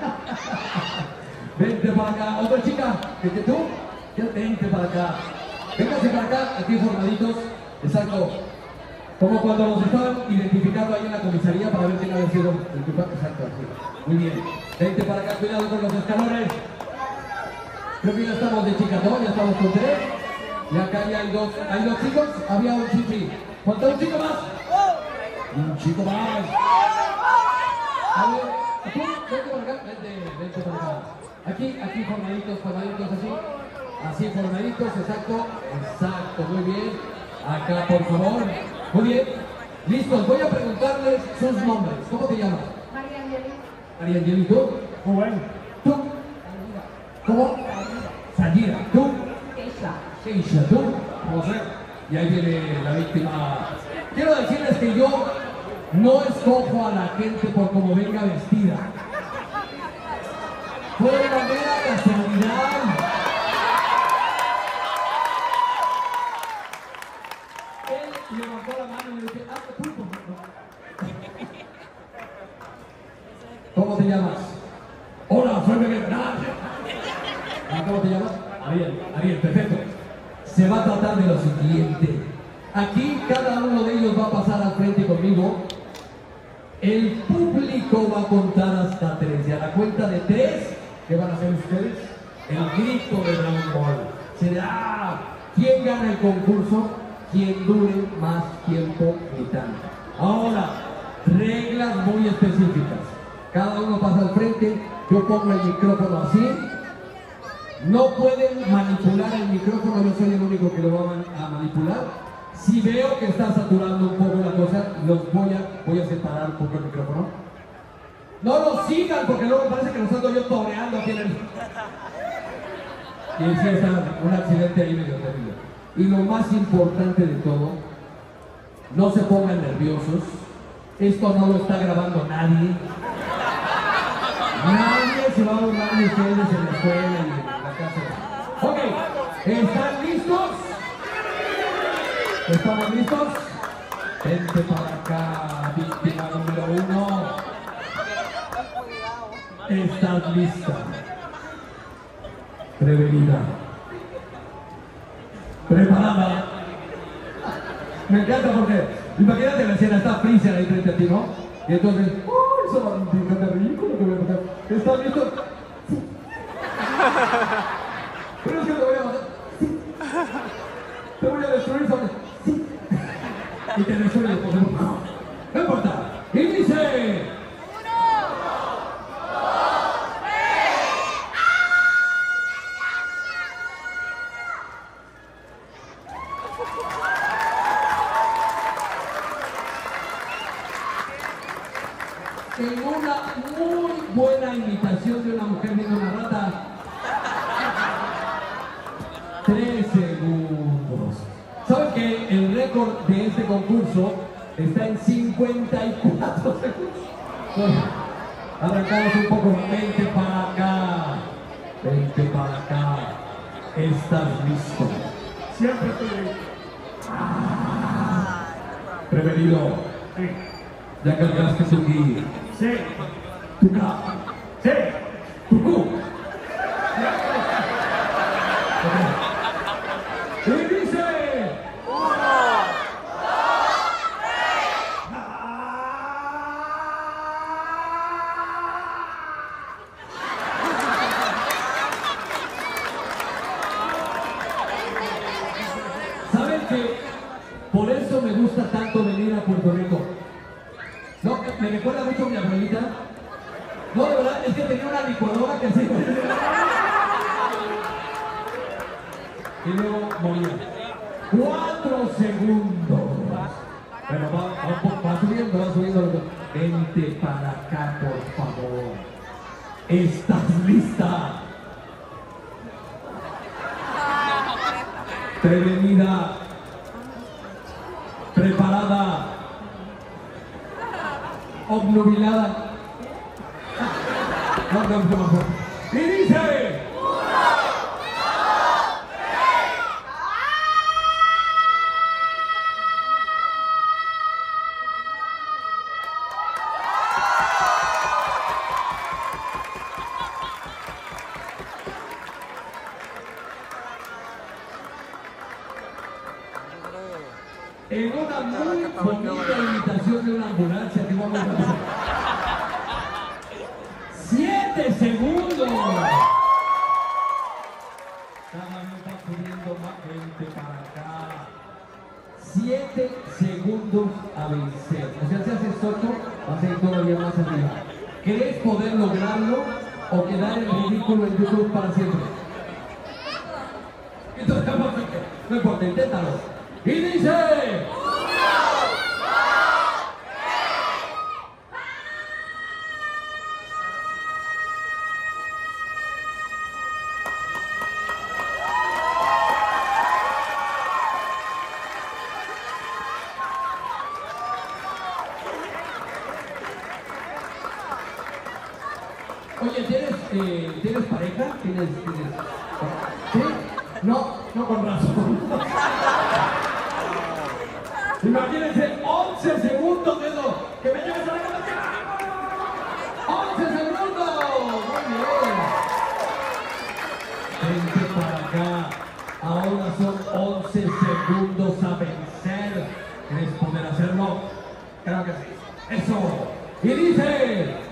Vente para acá, otra chica, vente tú, vente para acá. Vénganse para acá, aquí formaditos, exacto. Como cuando nos estaban identificando ahí en la comisaría para ver quién había sido el culpable. Exacto, así. Muy bien. Vente para acá, cuidado con los escalones. Creo que ya estamos de chicas, ¿no? Ya estamos con tres. Y acá ya hay dos, hay dos chicos, había un chichi. ¿Falta un chico más? Un chico más. A ver, Tú, vente por acá, vente, vente por acá. Aquí, aquí formaditos, formaditos así. Así formaditos, exacto, exacto, muy bien. Acá, por favor. Muy bien. Listos, voy a preguntarles sus nombres. ¿Cómo te llamas? María Angeli. María Angeli, ¿tú? Rubén. ¿Tú? ¿Cómo? Sayira. ¿Tú? Keisha. Keisha. ¿Tú? José. Y ahí viene la víctima. Quiero decirles que yo no escojo a la gente por cómo venga vestida. Fue una mera casualidad. Él levantó la mano y le dije, ah, tú, por favor. ¿Cómo te llamas? Hola, soy Miguel. ¿Cómo te llamas? Ariel. Ariel, perfecto. Se va a tratar de lo siguiente. Aquí cada uno de ellos va a pasar al frente conmigo. El público va a contar hasta tres. Y a la cuenta de tres, ¿qué van a hacer ustedes? El grito de Dragon Ball. Será quién gana el concurso, quien dure más tiempo gritando. Ahora, reglas muy específicas. Cada uno pasa al frente, yo pongo el micrófono así. No pueden manipular el micrófono, yo soy el único que lo va a manipular. Si veo que está saturando un poco la cosa, los voy a, voy a separar un poco el micrófono. No lo sigan porque luego parece que los ando yo toreando aquí en el... Y sí, está un accidente ahí medio terrible. Y lo más importante de todo, no se pongan nerviosos. Esto no lo está grabando nadie. Nadie se va a burlar de ustedes en la escuela y en la casa. Ok, ¿están listos? ¿Estamos listos? Vente para acá, víctima número uno. ¿Estás lista? Prevenida. Preparada. Me encanta porque, imagínate la escena, está Freezer ahí frente a ti, ¿no? Y entonces, ¡uy, eso va a ser ridículo que voy a pasar! ¿Estás listo? Sí. ¿Crees que te voy a matar? Sí. ¿Te voy a destruir sobre? Sí. Y te destruye, por ejemplo. No importa. Y dice... En una muy buena imitación de una mujer viendo una rata. Tres segundos. ¿Saben que el récord de este concurso está en cincuenta y cuatro segundos? Bueno, arrancamos un poco. Vente para acá. Vente para acá. ¿Estás listo? Siempre estoy listo. Ah, prevenido. Sí. Ya cargaste tu ki. Sí. Tu ka. Sí. Tu ku. Y dice... ¿Saben que por eso me gusta tanto venir a Puerto Rico? No, me recuerda mucho a mi abuelita. No, de verdad, es que tenía una licuadora que así... Y luego moría. Cuatro segundos. Bueno, va, va, va subiendo, va subiendo. Vente para acá, por favor. ¿Estás lista? Prevenida. Preparada. Obnubilada. No, no, no, no. Y dice... En una muy bonita imitación de una ambulancia que vamos a hacer. ¡Siete segundos! Cada vez va subiendo más gente para acá. Siete segundos a vencer. O sea, si haces ocho, vas a ir todavía más arriba. ¿Crees por poder lograrlo o quedar en ridículo en YouTube para siempre. Entonces, no importa, inténtalo. Y dice... Oye, ¿tienes, eh, ¿tienes pareja? ¿Tienes, tienes... ¿Sí? No, no con razón. Imagínense, once segundos de eso. ¡Que me lleves a la cabeza! ¡once segundos! Muy bien. Vente para acá. Ahora son once segundos a vencer. ¿Quieres poder hacerlo? Creo que sí. Eso. Y dice...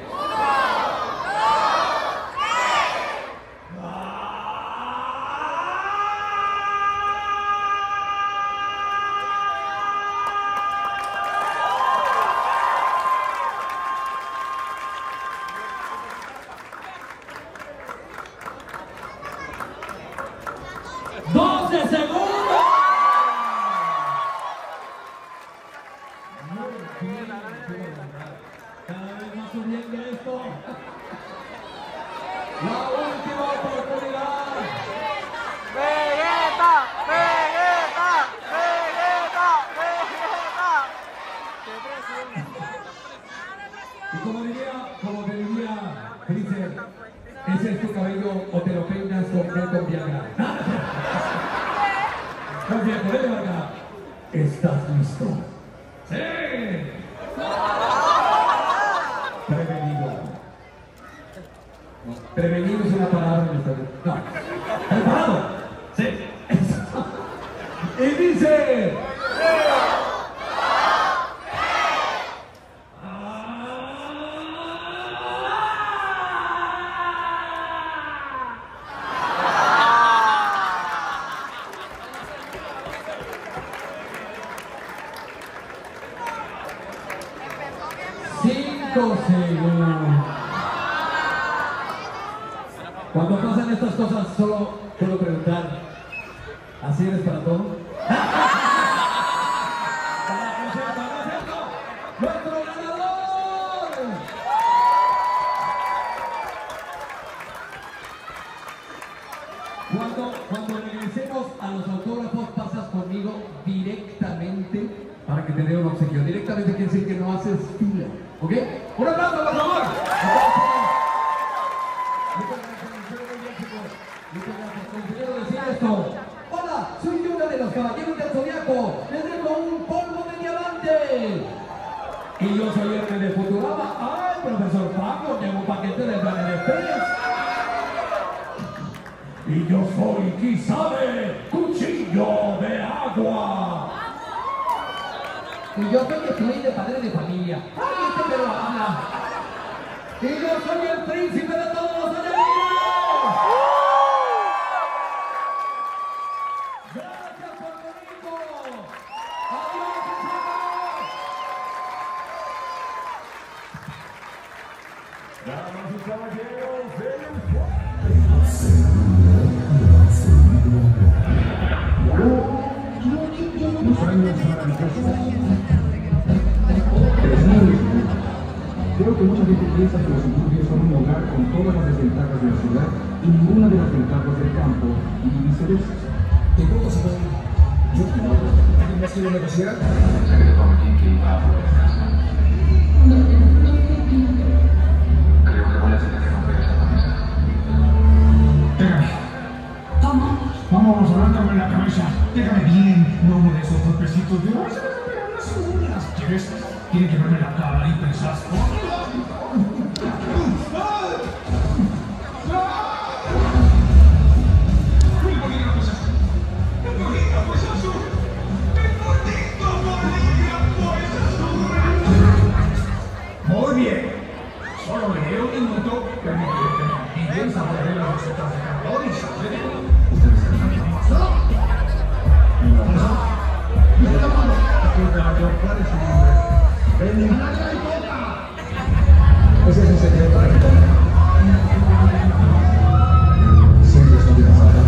¡doce segundos! Muy bien, cada vez más subiendo esto. La última oportunidad. ¡Vegeta! ¡Vegeta! ¡Vegeta! ¡Vegeta! ¡Qué presión! Y como diría, como te diría Freezer, ese es tu cabello o te lo peinas con con Viagra. Muy bien, ven para acá. ¿Estás listo? ¡Sí! Prevenido. No, prevenido es una palabra en esta... No. ¿Preparado? Sí. Y dice... Cinco segundos. Cuando pasan estas cosas, solo puedo preguntar, ¿así eres para todo? ¡Nuestro ganador! Cuando, cuando regresemos a los autógrafos, pasas conmigo directamente para que te dé un obsequio. Directamente quiere decir que no haces fila. ¿Ok? ¡Un aplauso, por favor! Muchas gracias. Quiero decir esto. Hola, soy yo, una de los caballeros del Zodiaco. Les dejo un polvo de diamante. Y yo soy el de Futurama. ¡Ay, profesor Paco! Tengo un paquete de Planet Express. Y yo soy Kizabe, cuchillo de agua. Y yo soy el Fluid de padre de familia. ¡Ay, este me lo habla! Y yo soy el príncipe de todos los Saiyajines. ¡Gracias por venir! ¡Adiós, Damas y caballeros, del Los años maravillosos. Creo que mucha gente piensa que los suburbios son un lugar con todas las desventajas de la ciudad y ninguna de las ventajas del campo, y viceversa. ¿Te puedo saber? Yo ¿alguien más quiere negociar? Creo que voy a tener que romper esta promesa. ¿Cómo? Vamos, arráncame la cabeza. Déjame bien, no uno de esos golpecitos de... ¡Ay, se me romperán las uñas! ¿Quieres? Tiene que verme la cara y pensar... Muy bien. Solo me dio un minuto, permitiré que me activen, saborearé las recetas de carbón y saldré. ¿Ustedes están bien? ¿No? ¿Cuál es su nombre? ¡Ven! Ese es un secreto. Siempre estoy casada.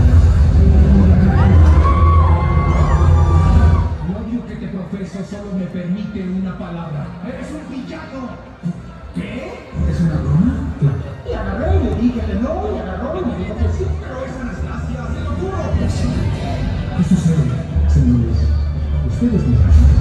El odio que te profeso solo me permite una palabra. ¡Eres un villano! ¿Qué? ¿Es una broma? Y agarré y le dije que no, y agarró y me dijo que sí, pero es Anastasia, te lo juro. ¿Qué sucede, señores? Ustedes me pasan.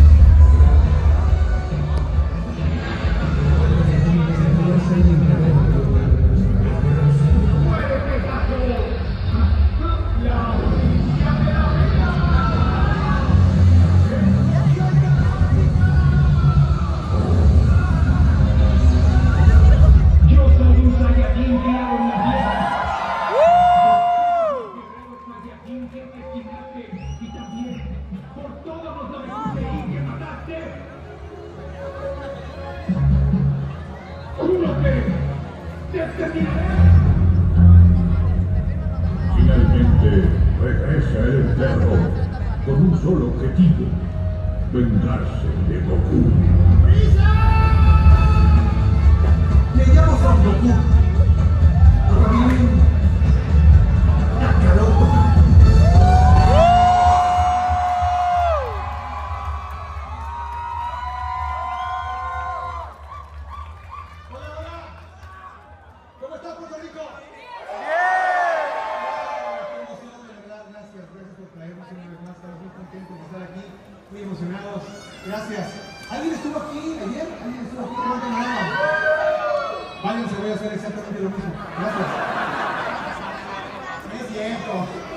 Finalmente regresa el Eterno con un solo objetivo: vengarse de Goku. Le llamo Son Goku. También Kakaroto. Hola, hola. ¿Cómo estás, Puerto Rico? Gracias, gracias por traernos una vez más. Estamos muy contentos de estar aquí, muy emocionados. Gracias. ¿Alguien estuvo aquí ayer? ¿Alguien estuvo aquí? Levanten la mano. Váyanse, voy a hacer exactamente lo mismo. Gracias. Es cierto.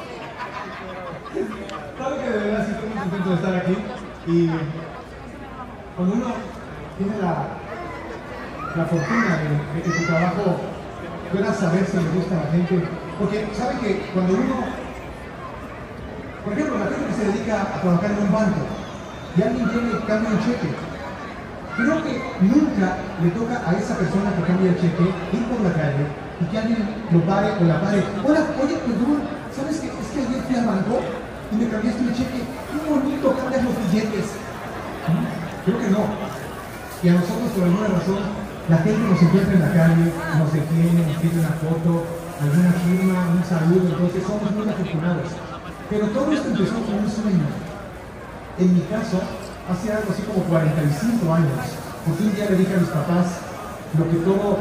Sabe que de verdad sí estoy muy contento de estar aquí. Y cuando uno tiene la, la fortuna de, de que tu trabajo pueda saber si le gusta a la gente, porque sabe que cuando uno, por ejemplo, la gente que se dedica a trabajar en un banco y alguien quiere que cambie un cheque, creo que nunca le toca a esa persona que cambia el cheque ir por la calle y que alguien lo pare o la pare. Hola, oye, perdón, ¿sabes qué? Es que ayer fui al banco y me cambiaste el cheque. Qué bonito cambias los billetes. Creo que no. Y a nosotros, por alguna razón, la gente nos encuentra en la calle, nos detiene, nos pide una foto, alguna firma, un saludo, entonces somos muy afortunados. Pero todo esto empezó con un sueño. En mi caso, hace algo así como cuarenta y cinco años, porque un día le dije a mis papás lo que todo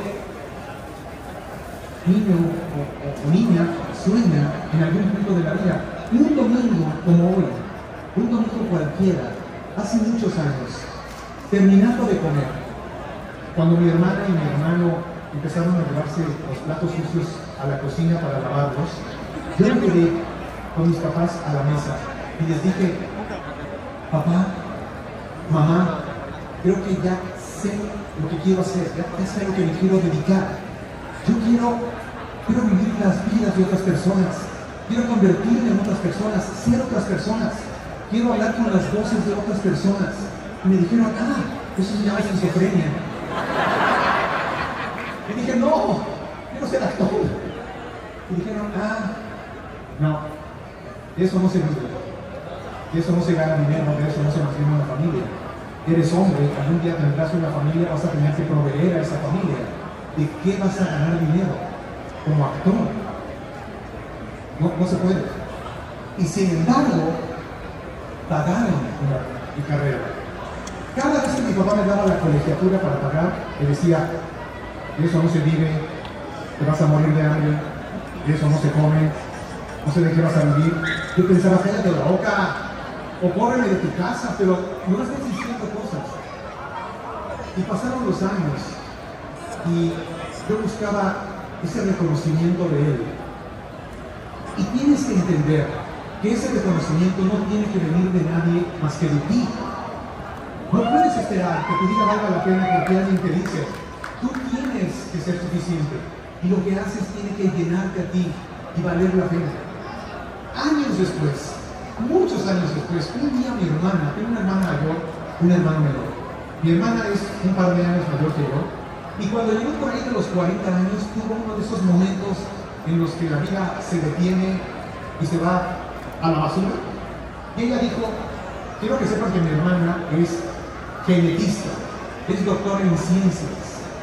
niño o, o, o niña sueña en algún punto de la vida. Un domingo como hoy, un domingo cualquiera, hace muchos años, terminando de comer, cuando mi hermana y mi hermano empezaron a llevarse los platos sucios a la cocina para lavarlos, yo me quedé con mis papás a la mesa y les dije: papá, mamá, creo que ya sé lo que quiero hacer, ya, ya sé lo que me quiero dedicar. Yo quiero, quiero vivir las vidas de otras personas, quiero convertirme en otras personas, ser otras personas, quiero hablar con las voces de otras personas. Y me dijeron: ah, eso se llama esquizofrenia. Y dije: no, quiero ser actor. Y dijeron: ah, no, de eso no se vive, de eso no se gana dinero, de eso no se mantiene una familia. Eres hombre, algún día tendrás una familia, vas a tener que proveer a esa familia. ¿De qué vas a ganar dinero? Como actor. No, no se puede. Y sin embargo, pagaron mi carrera. Cada vez que mi papá me daba la colegiatura para pagar, le decía: de eso no se vive, te vas a morir de hambre, de eso no se come, no sé de qué vas a vivir. Yo pensaba: cállate la boca, o córreme de tu casa, pero no me estás diciendo cosas. Y pasaron los años, y yo buscaba ese reconocimiento de él. Y tienes que entender que ese reconocimiento no tiene que venir de nadie más que de ti. No puedes esperar que tu vida valga la pena porque alguien te dice. Tú tienes que ser suficiente. Y lo que haces tiene que llenarte a ti y valer la pena. Años después, muchos años después, un día mi hermana, tengo una hermana mayor, un hermano menor. Mi hermana es un par de años mayor que yo. Y cuando llegó por ahí de los cuarenta años, tuvo uno de esos momentos en los que la vida se detiene y se va a la basura. Y ella dijo: quiero que sepan que mi hermana es genetista, es doctora en ciencias.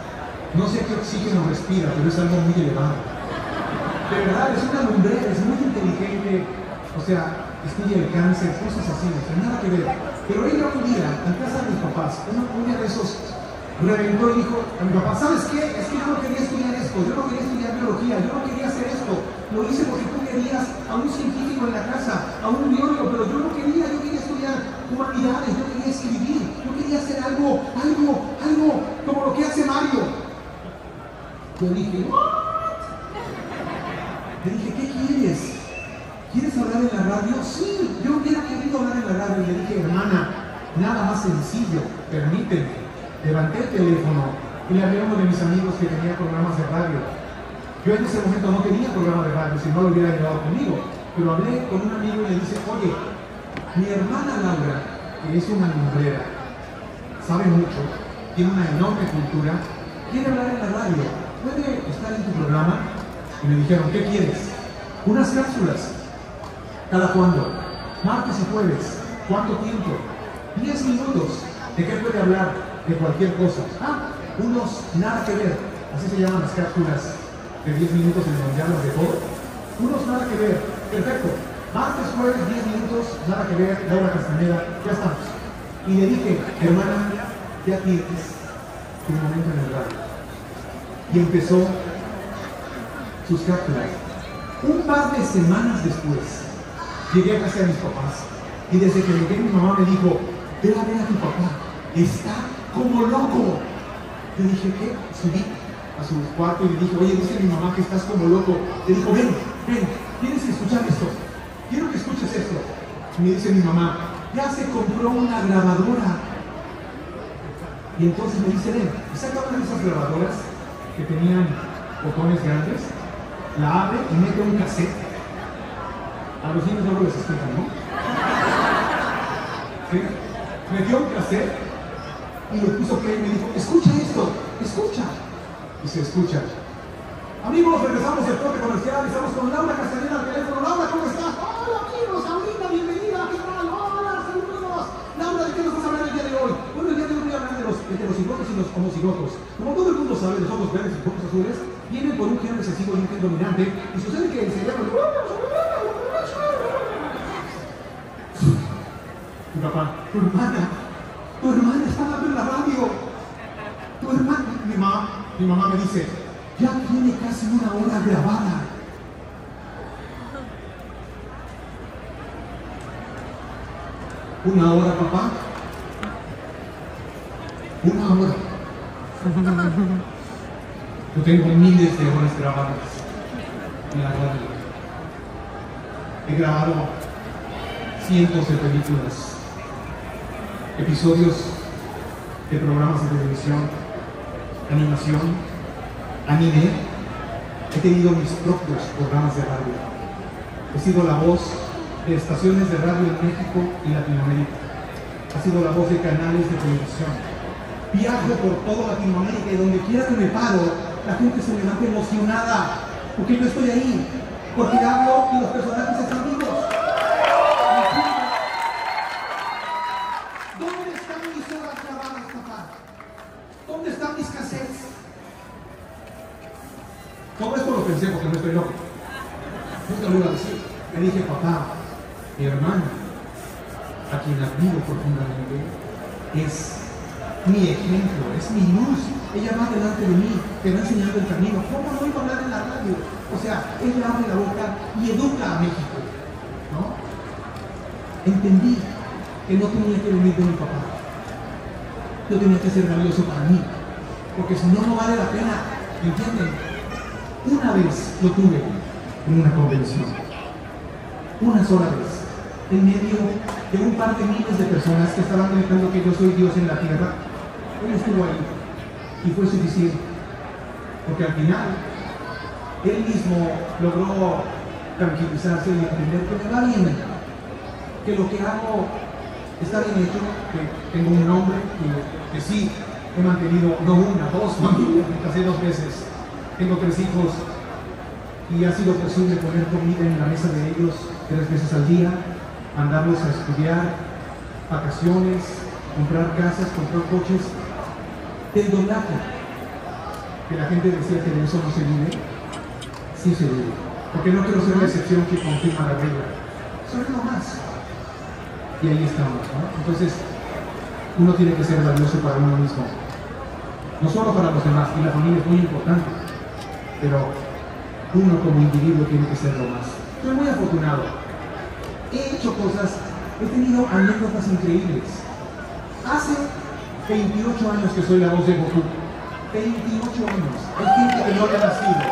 No sé qué oxígeno respira, pero es algo muy elevado. De verdad, es una lumbrera, es muy inteligente. O sea, estudia el cáncer, cosas así, o sea, nada que ver. Pero ella un día, en casa de mis papás, uno, un día de esos, reventó y dijo a mi papá, ¿sabes qué? Es que yo no quería estudiar esto, yo no quería estudiar biología, yo no quería hacer esto. Lo hice porque tú querías a un científico en la casa, a un biólogo, pero yo no quería, yo quería estudiar humanidades, yo quería escribir, yo quería hacer algo, algo, algo, como lo que hace Mario. Yo dije, ¿what? Le dije, ¿qué quieres? ¿Quieres hablar en la radio? Sí, yo hubiera querido hablar en la radio. Y le dije, hermana, nada más sencillo, permíteme. Levanté el teléfono y le hablé a uno de mis amigos que tenía programas de radio. Yo en ese momento no tenía programa de radio, si no lo hubiera llevado conmigo. Pero hablé con un amigo y le dice, oye, mi hermana Laura, que es una lumbrera, sabe mucho, tiene una enorme cultura, quiere hablar en la radio. ¿Puede estar en tu programa? Y me dijeron, ¿qué quieres? Unas cápsulas. ¿Cada cuándo? Martes y jueves. ¿Cuánto tiempo? Diez minutos. ¿De qué puede hablar? De cualquier cosa. Ah, unos nada que ver. Así se llaman las cápsulas de diez minutos en donde hablan de todo. Unos nada que ver. Perfecto. Martes, jueves, diez minutos, nada que ver. Laura Castaneda, ya estamos. Y le dije, hermana, ya tienes tu momento en el radio. Y empezó sus cápsulas. Un par de semanas después, llegué a casa de mis papás y desde que llegué mi mamá me dijo, ve a ver a tu papá, está como loco. Le dije, ¿qué? Subí a su cuarto y le dije, oye, dice mi mamá que estás como loco. Le dijo, ven, ven, tienes que escuchar esto, quiero que escuches esto. Y me dice mi mamá, ya se compró una grabadora. Y entonces me dice, ven, y saca una de esas grabadoras que tenían botones grandes, la abre y mete un cassette. A los niños no les explican, ¿no? ¿Sí? Metió un cassette y lo puso play y me dijo, escucha esto, escucha. Y se escucha. Amigos, regresamos del corte comercial, estamos con Laura Castaneda al teléfono. Laura, ¿cómo estás? Hola amigos, Sabrina, bienvenida, ¿qué tal? Hola, saludos. Laura, ¿de qué nos vas a hablar el día de hoy? Bueno, el día de hoy voy a hablar de los heterocigotos y los homocigotos. Como todo el mundo sabe, los ojos verdes y ojos azules vienen por un gen recesivo y un gen dominante, y sucede que el cerebro... Mi papá, tu hermana, tu hermana está hablando en la radio. Tu hermana, mi mamá, mi mamá me dice, ya tiene casi una hora grabada. ¿Una hora, papá? Una hora. Yo tengo miles de horas grabadas en la radio. He grabado cientos de películas, episodios de programas de televisión, animación, anime. He tenido mis propios programas de radio. He sido la voz de estaciones de radio en México y Latinoamérica. He sido la voz de canales de televisión. Viajo por toda Latinoamérica y donde quiera que me paro, la gente se levanta emocionada porque yo estoy ahí, porque hablo y los personajes están vivos. ¿Dónde están mis horas grabadas, papá? ¿Dónde están mis cassettes? Todo esto lo pensé porque no estoy loco. Nunca lo iba a decir. Le dije, papá, mi hermana, a quien admiro profundamente, es mi ejemplo, es mi luz. Ella va delante de mí, te va enseñando el camino. ¿Cómo no iba a hablar en la radio? O sea, ella abre la boca y educa a México, ¿no? Entendí que no tenía que venir de mi papá. Yo tenía que ser valioso para mí, porque si no, no vale la pena. ¿Entienden? Una vez lo tuve en una convención, una sola vez, en medio de un par de miles de personas que estaban gritando que yo soy Dios en la tierra. Él estuvo ahí y fue suficiente, porque al final él mismo logró tranquilizarse y entender que me va bien, que lo que hago está bien hecho, que tengo un nombre, que, que sí he mantenido no una, dos familias, me casé dos veces, tengo tres hijos y ha sido posible poner comida en la mesa de ellos tres veces al día, mandarlos a estudiar, vacaciones, comprar casas, comprar coches. Del doblaje, que la gente decía que de eso no se vive, sí se vive. Porque no quiero ser la excepción que confirma la regla. Soy uno más. Y ahí estamos, ¿no? Entonces, uno tiene que ser valioso para uno mismo. No solo para los demás, y la familia es muy importante, pero uno como individuo tiene que ser lo más. Estoy muy afortunado. He hecho cosas, he tenido anécdotas increíbles. Hace veintiocho años que soy la voz de Goku. veintiocho años. Hay gente que no había nacido.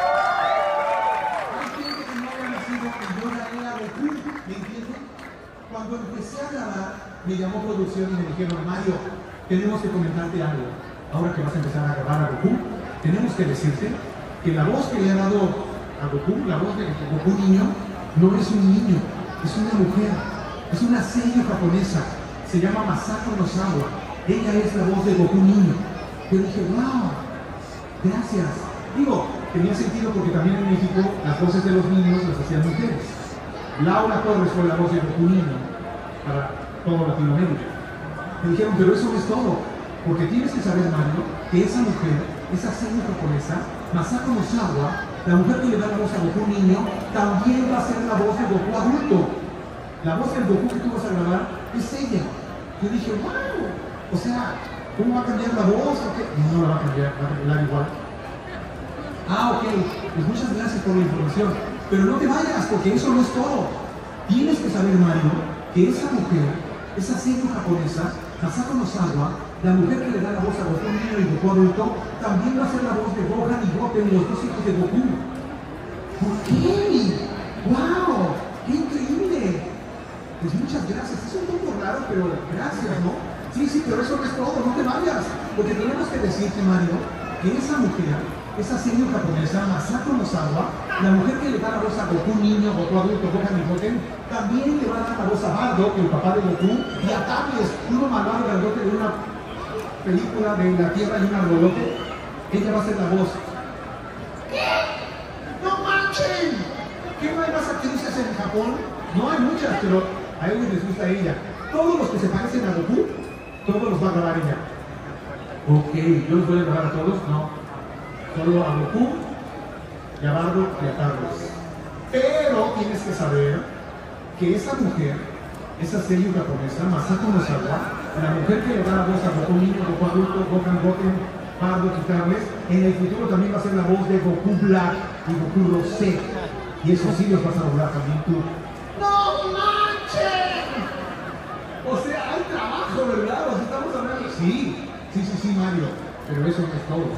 Hay gente que no había nacido y yo ya era Goku. ¿Me entienden? Cuando empecé a grabar, me llamó producción y me dijeron, Mario, tenemos que comentarte algo. Ahora que vas a empezar a grabar a Goku, tenemos que decirte que la voz que le ha dado a Goku, la voz de Goku niño, no es un niño, es una mujer, es una serie japonesa, se llama Masako Nozawa, ella es la voz de Goku niño. Yo dije, wow, gracias. Digo, tenía sentido porque también en México las voces de los niños las hacían mujeres. Laura Torres fue la voz de Goku niño para todo Latinoamérica. Me dijeron, pero eso no es todo, porque tienes que saber, Mario, que esa mujer, esa serie japonesa, Masako Nozawa, la mujer que le da la voz a Goku niño, también va a ser la voz de Goku adulto. La voz del Goku que tú vas a grabar es ella. Yo dije, wow, o sea, ¿cómo va a cambiar la voz? ¿O qué? No la va a cambiar, va a arreglar igual. Ah, ok, pues muchas gracias por la información. Pero no te vayas, porque eso no es todo. Tienes que saber, Mario, que esa mujer, esa serie japonesa, Masako Nozawa, la mujer que le da la voz a Goku niño y Goku adulto, también va a ser la voz de Gohan y Goten, los dos hijos de Goku. ¿Por qué? ¡Wow! ¡Qué increíble! Pues muchas gracias. Es un poco raro, pero gracias, ¿no? Sí, sí, pero eso no es todo, no te vayas. Porque tenemos que decirte, Mario, que esa mujer, esa serie japonesa, Masako Nozawa, la mujer que le da la voz a Goku niño, Goku adulto, Gohan y Goten, también le va a dar la voz a Bardock, el papá de Goku, y a Tables, uno malvado grandote de una película de la Tierra y un arbolote. Ella va a ser la voz. ¿Qué? ¡No manchen! ¿Qué no hay más actrices en Japón? No hay muchas, pero a ellos les gusta ella. Todos los que se parecen a Goku, todos los va a grabar ella. Ok, ¿yo los voy a grabar a todos? No. Solo a Goku, y a Bardock y a Tables. Pero tienes que saber que esa mujer, esa serie japonesa, Masako Nozawa, la mujer que le da la voz a Goku niño, Goku adulto, Gohan, Goten, Bardock y Tables, en el futuro también va a ser la voz de Goku Black y Goku Rosé. Y eso sí los vas a doblar también tú. ¡No manchen! O sea, hay trabajo, ¿verdad? ¿Os estamos hablando? Sí, sí, sí, sí, Mario. Pero eso no es todo.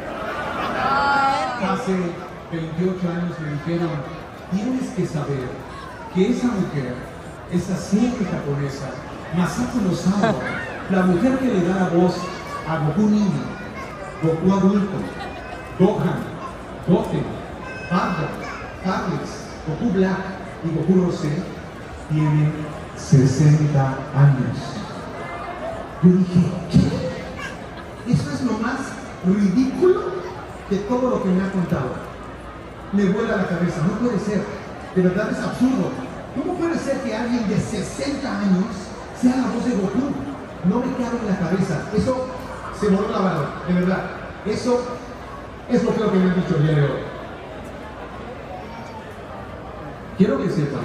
Hace veintiocho años me dijeron, tienes que saber que esa mujer, esa serie japonesa, Masako Nozawa, la mujer que le da la voz a Goku niño, Goku adulto, Gohan, Goten, Bardock, Tables, Goku Black y Goku Rosé, tiene sesenta años. Yo dije, ¿qué? Eso es lo más ridículo de todo lo que me ha contado. Me vuela la cabeza, no puede ser. De verdad es absurdo. ¿Cómo puede ser que alguien de sesenta años sea la voz de Goku? No me cabe en la cabeza. Eso se voló la barra, de verdad. Eso es lo que me han dicho el día de hoy. Quiero que sepan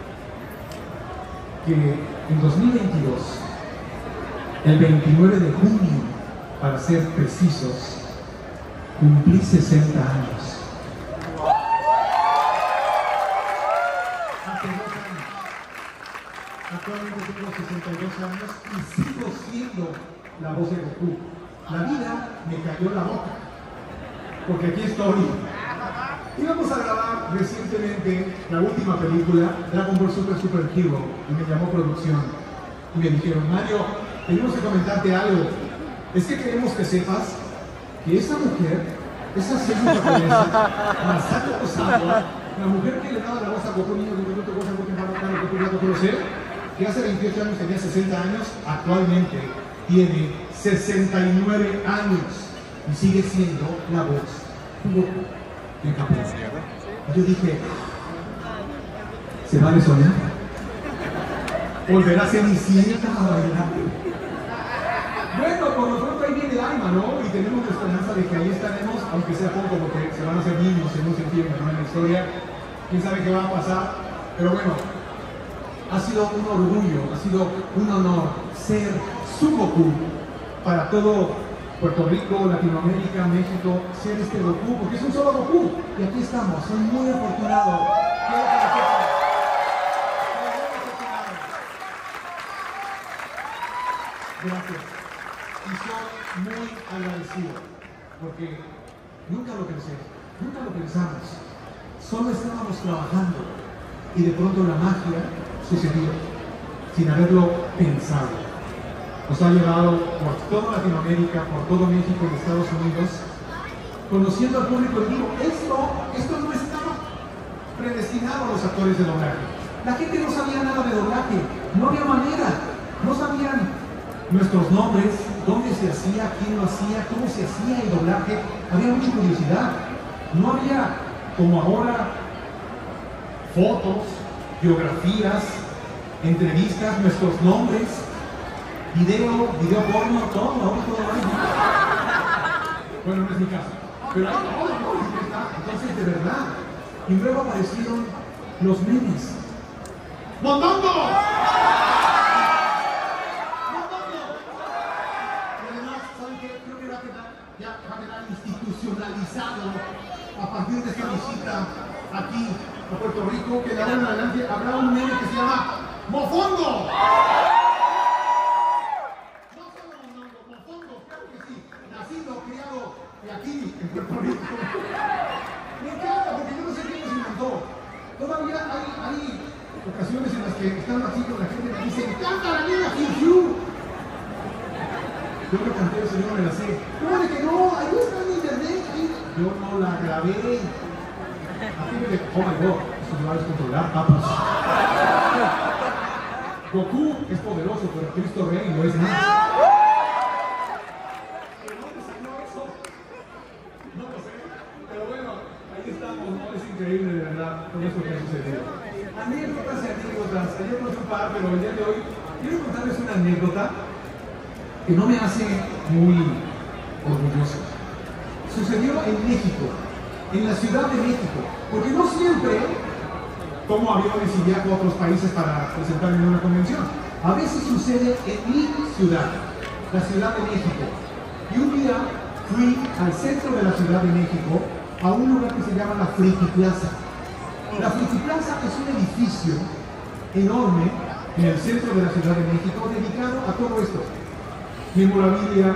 que en dos mil veintidós, el veintinueve de junio, para ser precisos, cumplí sesenta años. Hace dos años. Actualmente tengo sesenta y dos años y sigo siendo la voz de Goku. La vida me cayó la boca, porque aquí estoy. Íbamos a grabar recientemente la última película, Dragon Ball Super Super Hero, y me llamó producción. Y me dijeron, Mario, tenemos que comentarte algo. Es que queremos que sepas que esa mujer, esa serie japonesa, Masako Nozawa, la mujer que le daba la voz a Goku niño, Goku adulto, Gohan, Goten, Bardock, Tables, Goku Black, Goku Rosé, que hace veintiocho años tenía sesenta años, actualmente tiene sesenta y nueve años y sigue siendo la voz de Goku en Japón. Y yo dije, ¿se vale soñar? ¿Volverá a ser Cenicienta a bailar? Bueno, por lo pronto ahí viene el aire. llama, ¿no? Y tenemos la esperanza de que ahí estaremos, aunque sea poco, porque se van a hacer niños según se entiende, ¿no? En la historia, quién sabe qué va a pasar, pero bueno, ha sido un orgullo, ha sido un honor ser su Goku para todo Puerto Rico, Latinoamérica, México, ser este Goku, porque es un solo Goku, y aquí estamos, soy muy afortunado. Quiero que lo sepan. Gracias. Y soy muy agradecido, porque nunca lo pensé, nunca lo pensamos. Solo estábamos trabajando y de pronto la magia sucedió, sin haberlo pensado. Nos ha llevado por toda Latinoamérica, por todo México y Estados Unidos, conociendo al público en vivo. Esto, esto no estaba predestinado a los actores de doblaje. La gente no sabía nada de doblaje, no había manera, no sabían nuestros nombres, dónde se hacía, quién lo hacía, cómo se hacía el doblaje. Había mucha curiosidad. No había, como ahora, fotos, biografías, entrevistas, nuestros nombres, video, video porno, todo, ahora todo hay. Bueno, no es mi caso. Pero hay todo, todo, entonces, de verdad. Y luego aparecieron los memes. ¡Mondongo! Ya va a quedar institucionalizado a partir de esta visita aquí a Puerto Rico, que de ahora en adelante habrá un meme que se llama ¡Mofongo! No solo Mofongo, Mofongo, claro que sí, nacido, criado aquí en Puerto Rico. Me encanta, porque yo no sé quién nos inventó. Todavía hay, hay ocasiones en las que estando aquí con la gente me dice, ¡canta la niña Fiu! Yo me canté, eso yo no me la sé. ¿Cómo de que no? Ahí está en internet. Ahí. Yo no la grabé. Así que, oh my god, eso no va a descontrolar, papas. Goku es poderoso, pero Cristo Rey no es nada. ¿No te salió eso? No lo sé. Pero bueno, ahí estamos, ¿no? Es increíble, de verdad, todo esto que ha sucedido. Anécdotas y anécdotas. Ayer conté un par, pero el día de hoy quiero contarles una anécdota que no me hace muy orgulloso. Sucedió en México, en la Ciudad de México, porque no siempre tomo aviones y viajo a otros países para presentarme en una convención. A veces sucede en mi ciudad, la Ciudad de México. Y un día fui al centro de la Ciudad de México, a un lugar que se llama la Friki Plaza. La Friki Plaza es un edificio enorme en el centro de la Ciudad de México dedicado a todo esto. Memorabilia,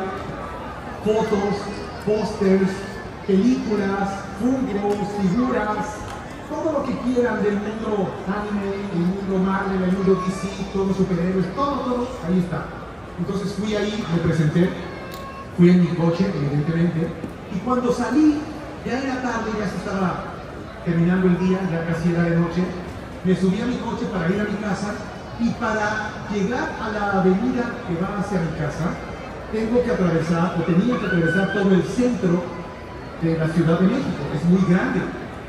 fotos, pósters, películas, fungos, figuras, todo lo que quieran del mundo anime, el mundo Marvel, el mundo D C, todos superhéroes, todo, todo, ahí está. Entonces fui ahí, me presenté, fui en mi coche, evidentemente, y cuando salí, ya era tarde, ya se estaba terminando el día, ya casi era de noche, me subí a mi coche para ir a mi casa, y para llegar a la avenida que va hacia mi casa, tengo que atravesar, o tenía que atravesar todo el centro de la Ciudad de México, es muy grande.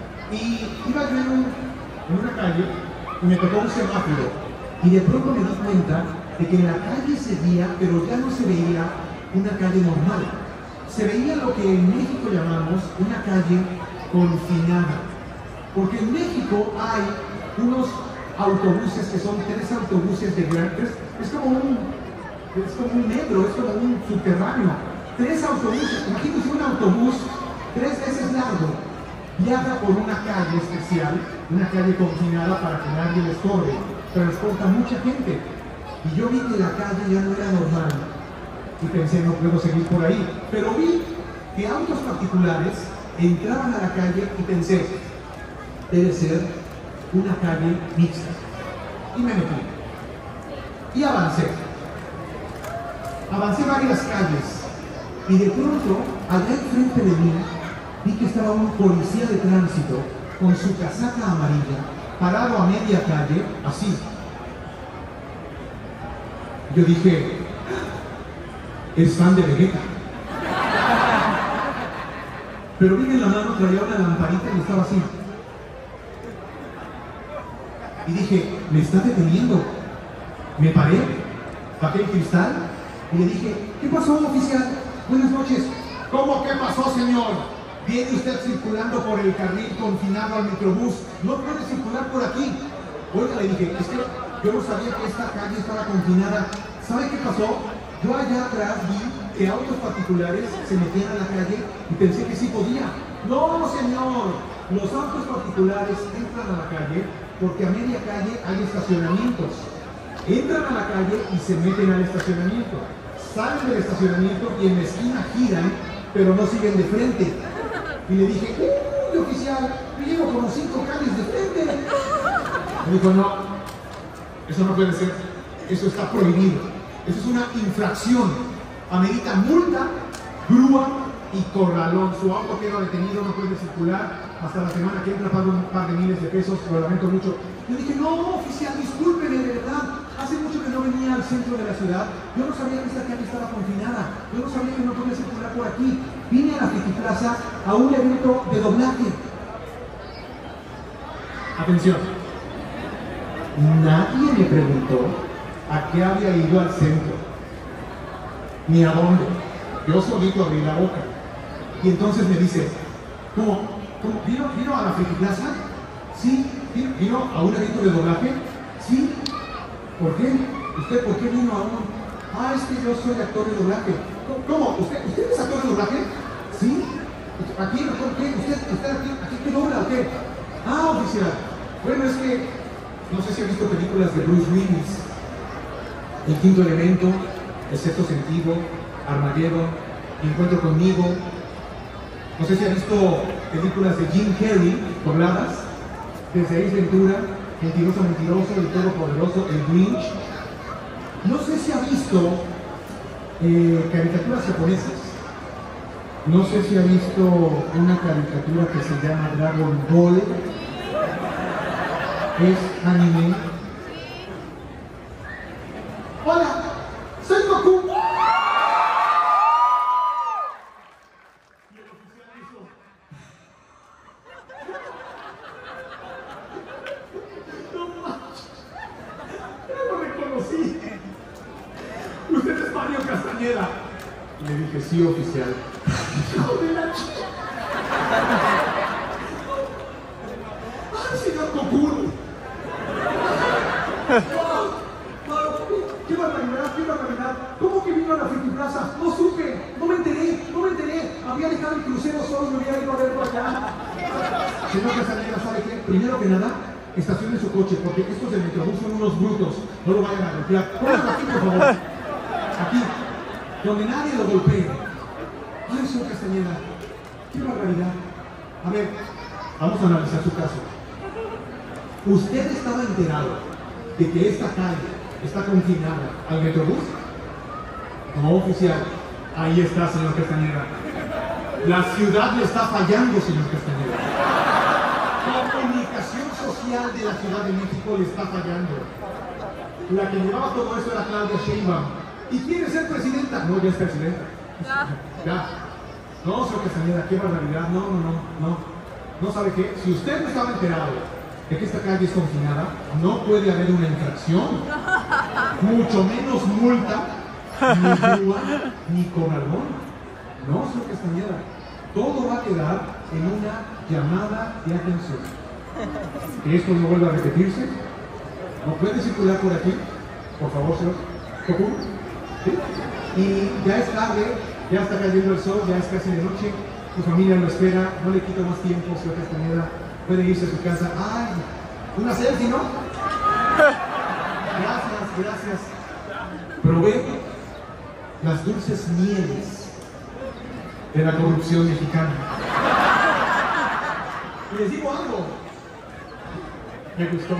Y iba yo en, un, en una calle y me tocó un semáforo, y de pronto me di cuenta de que la calle seguía, pero ya no se veía una calle normal. Se veía lo que en México llamamos una calle confinada. Porque en México hay unos autobuses que son tres autobuses de grandes, es como un es como un metro, es como un subterráneo, tres autobuses, imagínense un autobús tres veces largo, viaja por una calle especial, una calle confinada para que nadie les corre, transporta mucha gente, y yo vi que la calle ya no era normal, y pensé, no puedo seguir por ahí, pero vi que autos particulares entraban a la calle y pensé, debe ser una calle mixta. Y me metí. Y avancé. Avancé varias calles. Y de pronto, allá enfrente de mí, vi que estaba un policía de tránsito con su casaca amarilla, parado a media calle, así. Yo dije, es fan de Vegeta. Pero vi que en la mano traía una lamparita y estaba así. Y dije, me está deteniendo. Me paré, bajé el cristal y le dije, ¿qué pasó, oficial? buenas noches. ¿Cómo que pasó, señor? Viene usted circulando por el carril confinado al Metrobús. No puede circular por aquí. Oiga, le dije, es que yo no sabía que esta calle estaba confinada. ¿Sabe qué pasó? Yo allá atrás vi que autos particulares se metían a la calle y pensé que sí podía. No, señor. Los autos particulares entran a la calle porque a media calle hay estacionamientos. Entran a la calle y se meten al estacionamiento. Salen del estacionamiento y en la esquina giran, pero no siguen de frente. Y le dije, uy, oficial, yo llevo como cinco calles de frente. Me dijo, no, eso no puede ser, eso está prohibido. Eso es una infracción. Amerita multa, grúa y corralón. Su auto queda detenido, no puede circular. Hasta la semana que entra paga un par de miles de pesos, lo lamento mucho. Yo dije, no, oficial, discúlpeme, de verdad. Hace mucho que no venía al centro de la ciudad. Yo no sabía que esta calle estaba confinada. Yo no sabía que no podía circular por aquí. Vine a la Friki Plaza a un evento de doblaje. Atención. Nadie me preguntó a qué había ido al centro. Ni a dónde. Yo solito abrí la boca. Y entonces me dice, ¿cómo? ¿Cómo? ¿Vino, ¿Vino a la Friki Plaza? Sí. ¿Vino, ¿Vino a un evento de doblaje? Sí. ¿Por qué? ¿Usted por qué vino a un...? Ah, es que yo soy actor de doblaje. ¿Cómo? ¿Usted, ¿usted es actor de doblaje? Sí. ¿Aquí? ¿Por qué? ¿Usted, usted aquí, aquí qué dobla o qué? Ah, oficial. Bueno, es que... no sé si ha visto películas de Bruce Willis. El Quinto Elemento, El Sexto Sentido, Armageddon, Encuentro Conmigo. No sé si ha visto películas de Jim Carrey dobladas. Desde Ace Ventura, Mentiroso, Mentiroso, El Todopoderoso, El Grinch. No sé si ha visto eh, caricaturas japonesas. No sé si ha visto una caricatura que se llama Dragon Ball. Es anime. ¡Hola! ¡Soy Goku! Y el oficial hizo... ¡No manches! ¡Ya lo reconocí! ¡Usted es Mario Castañeda! Y le dije, sí, oficial. ¡Hijo de la chica! ¡Ay, señor Goku! ¡Qué barbaridad, qué barbaridad! ¿Cómo que vino a la Friki Plaza? No supe, no me enteré, no me enteré. Había dejado el crucero solo, me hubiera ido a verlo allá. Señor Castañeda, ¿sabe qué? Primero que nada, estacione su coche, porque estos del Metrobús son unos brutos. No lo vayan a golpear. Pónganlo aquí, por favor. Aquí, donde nadie lo golpee. Ay, señor Castañeda, qué barbaridad. A ver, vamos a analizar su caso. ¿Usted estaba enterado de que esta calle está confinada al Metrobús? No, oficial. Ahí está, señor Castañeda. La ciudad le está fallando, señor Castañeda. La comunicación social de la Ciudad de México le está fallando. La que llevaba todo eso era Claudia Sheinbaum. ¿Y quiere ser presidenta? No, ya es presidenta. Ya. Ya. No, señor Castañeda, qué barbaridad. No, no, no, no. ¿No sabe qué? Si usted no estaba enterado de que esta calle es confinada, no puede haber una infracción, mucho menos multa, ni grúa, ni corralón. No, señor Castañeda, todo va a quedar en una llamada de atención. Que esto no vuelva a repetirse. No puede circular por aquí, por favor, señor. ¿Sí? Y ya es tarde, ya está cayendo el sol, ya es casi de noche, su familia lo espera, no le quito más tiempo, señor Castañeda. Puede irse a su casa. ¡Ay! Una selfie, ¿no? Gracias, gracias. Probé las dulces mieles de la corrupción mexicana. Y les digo algo. Me gustó.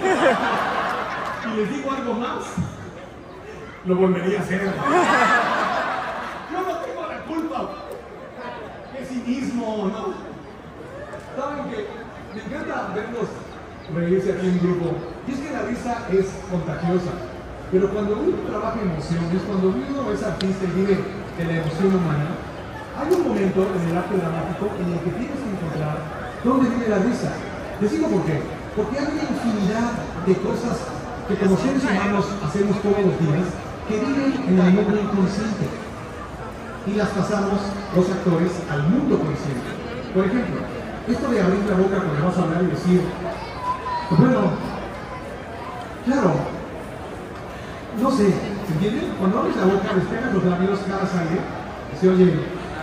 Y les digo algo más. Lo volvería a hacer. Yo no tengo la culpa. Qué cinismo, ¿no? Saben que me encanta verlos reírse aquí en grupo. Y es que la risa es contagiosa. Pero cuando uno trabaja emociones, cuando uno es artista y vive de la emoción humana, hay un momento en el arte dramático en el que tienes que encontrar dónde vive la risa. Les digo por qué. Porque hay una infinidad de cosas que como seres humanos hacemos todos los días que viven en el mundo inconsciente. y las pasamos los actores al mundo consciente. Por ejemplo, esto de abrir la boca cuando vas a hablar y decir, bueno, claro, no sé, ¿se entiende? Cuando abres la boca, despegas los labios, jalas aire, y se oye.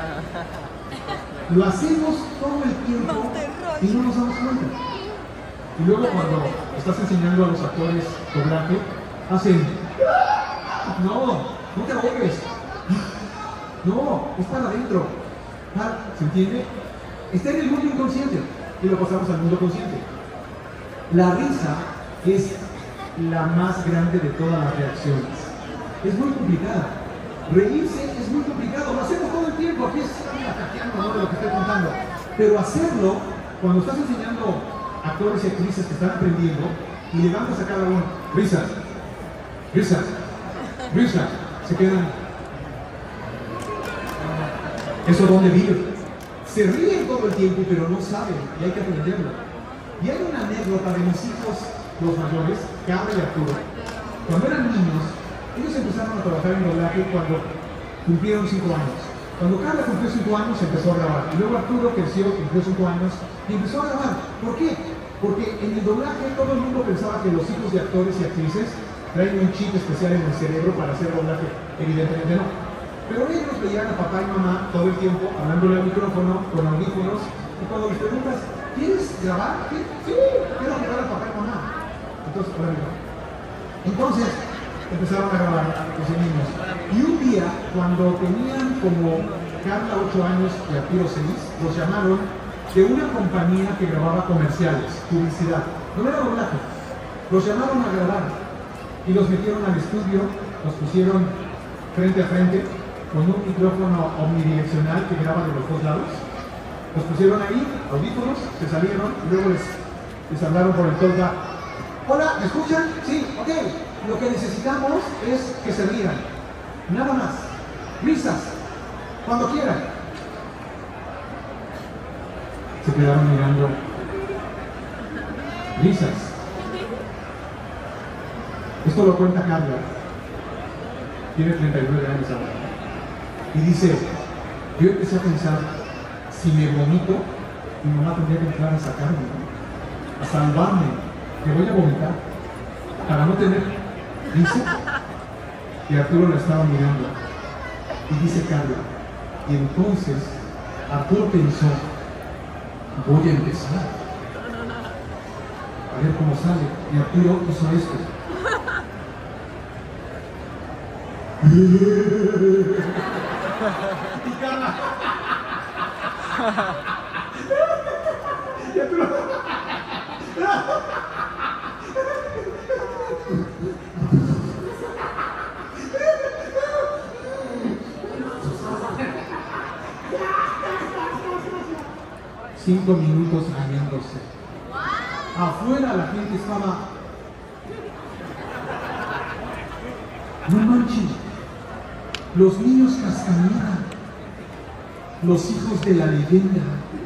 Lo hacemos todo el tiempo y no nos damos cuenta. Y luego cuando estás enseñando a los actores doblaje, hacen, no, no te ahogues, no, es para adentro, ¿se entiende? Está en el mundo inconsciente y lo pasamos al mundo consciente. La risa es la más grande de todas las reacciones. Es muy complicada. Reírse es muy complicado, lo hacemos todo el tiempo, aquí estamos ataqueando, ¿no?, de lo que estoy contando. Pero hacerlo, cuando estás enseñando a actores y actrices que están aprendiendo y levantas a cada uno, risas, risas, risas, se quedan. ¿Eso dónde vive? Se ríen todo el tiempo, pero no saben, y hay que aprenderlo. Y hay una anécdota de mis hijos, los mayores, Carla y Arturo. Cuando eran niños, ellos empezaron a trabajar en doblaje cuando cumplieron cinco años. Cuando Carla cumplió cinco años, empezó a grabar. Y luego Arturo creció, cumplió cinco años, y empezó a grabar. ¿Por qué? Porque en el doblaje todo el mundo pensaba que los hijos de actores y actrices traen un chip especial en el cerebro para hacer doblaje. Evidentemente no. Pero ellos veían a papá y mamá todo el tiempo hablándole al micrófono, con audífonos, y cuando les preguntas, ¿quieres grabar? Sí, sí, quiero grabar a papá y mamá. Entonces, hola, Entonces, empezaron a grabar los niños. Y un día, cuando tenían como Carla ocho años y Arturo seis, los llamaron de una compañía que grababa comerciales, publicidad. No era doblaje. Los llamaron a grabar y los metieron al estudio, los pusieron frente a frente con un micrófono omnidireccional que graba de los dos lados. Los pusieron ahí, audífonos, se salieron y luego les, les hablaron por el talkback. Hola, ¿me escuchan? Sí, ok. Lo que necesitamos es que se rían. Nada más. Risas. Cuando quieran. Se quedaron mirando. Risas. Esto lo cuenta Carla. Tiene treinta y nueve años ahora. Y dice, yo empecé a pensar, si me vomito, mi mamá tendría que entrar a sacarme, a salvarme, que voy a vomitar, para no tener risa. Y Arturo la estaba mirando. Y dice Carla, y entonces Arturo pensó, voy a empezar a ver cómo sale. Y Arturo hizo esto. Y Carla. Y Arturo. Cinco minutos riéndose. Afuera la gente estaba. No manches. Los niños Castañeda, los hijos de la leyenda,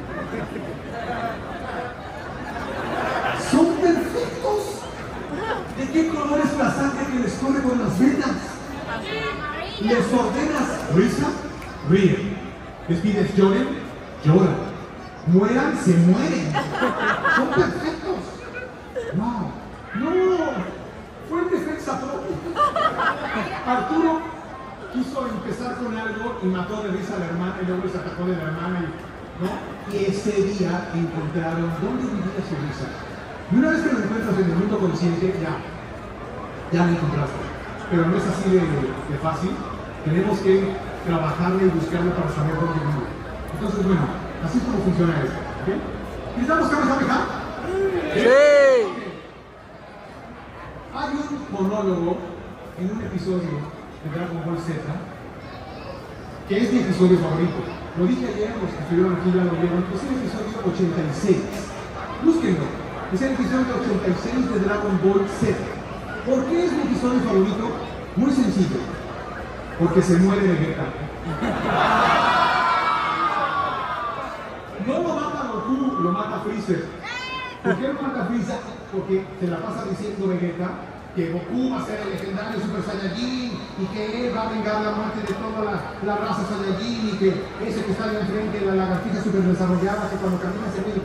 son perfectos. ¿De qué color es la sangre que les corre por las venas? Les ordenas risa, ríen. Les pides lloren, lloran. Mueran, se mueren. Son perfectos. Wow. No, fue en defensa propia. Arturo quiso empezar con algo y mató de risa a la hermana y luego se atacó de la hermana y, ¿no? Y ese día encontraron dónde vivía su risa. Y una vez que lo encuentras en el mundo consciente, ya, ya lo encontraste. Pero no es así de, de fácil. Tenemos que trabajarlo y buscarlo para saber dónde vive. Entonces, bueno, así es como funciona esto. ¿Okay? ¿Necesitamos Kamehameha? ¡Sí! Okay. Hay un monólogo en un episodio de Dragon Ball Z, que es mi episodio favorito. Lo dije ayer, los que estuvieron aquí ya lo vieron, es el episodio ochenta y seis. Búsquenlo. Es el episodio ochenta y seis de Dragon Ball Z. ¿Por qué es mi episodio favorito? Muy sencillo. Porque se muere Vegeta. No lo mata Goku, lo mata Freezer. ¿Por qué lo mata Freezer? Porque se la pasa diciendo Vegeta, que Goku va a ser el legendario Super Saiyajin y que él va a vengar la muerte de toda la, la raza Saiyajin y que ese que está ahí enfrente, la lagartija super desarrollada, que cuando camina se ve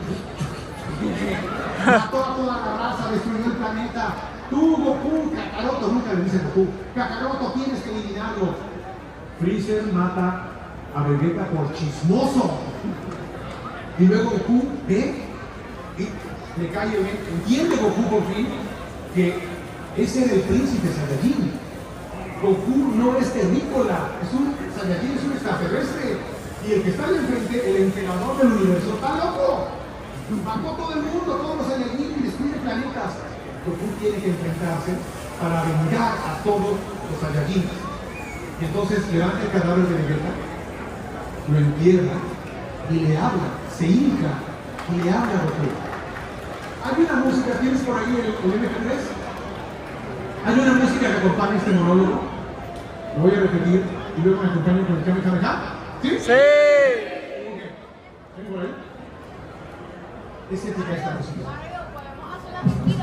mató a toda la raza, destruyó el planeta. Tú, Goku, Kakaroto, nunca le dice Goku, Kakaroto, tienes que eliminarlo. Freezer mata a Vegeta por chismoso. Y luego Goku ve y le cae bien. Entiende Goku por fin que ese era el príncipe Saiyajin. Goku no es terrícola, es un Saiyajin, es un extraterrestre. Y el que está ahí enfrente, el emperador del universo, está loco. Mató a todo el mundo, todos los Saiyajin y destruye planetas. Goku tiene que enfrentarse para vengar a todos los Saiyajin. Y entonces levanta el cadáver de Vegeta, lo entierra y le habla, se hinca y le habla a Goku. Hay una música, ¿tienes por ahí el, el M P tres? Hay una música que acompaña este monólogo. Lo voy a repetir y luego me acompaño con el Kamehameha. ¿Sí? Sí. Ok. ¿Tiene por ahí? Es épica esta música. Podemos hacer la mentira.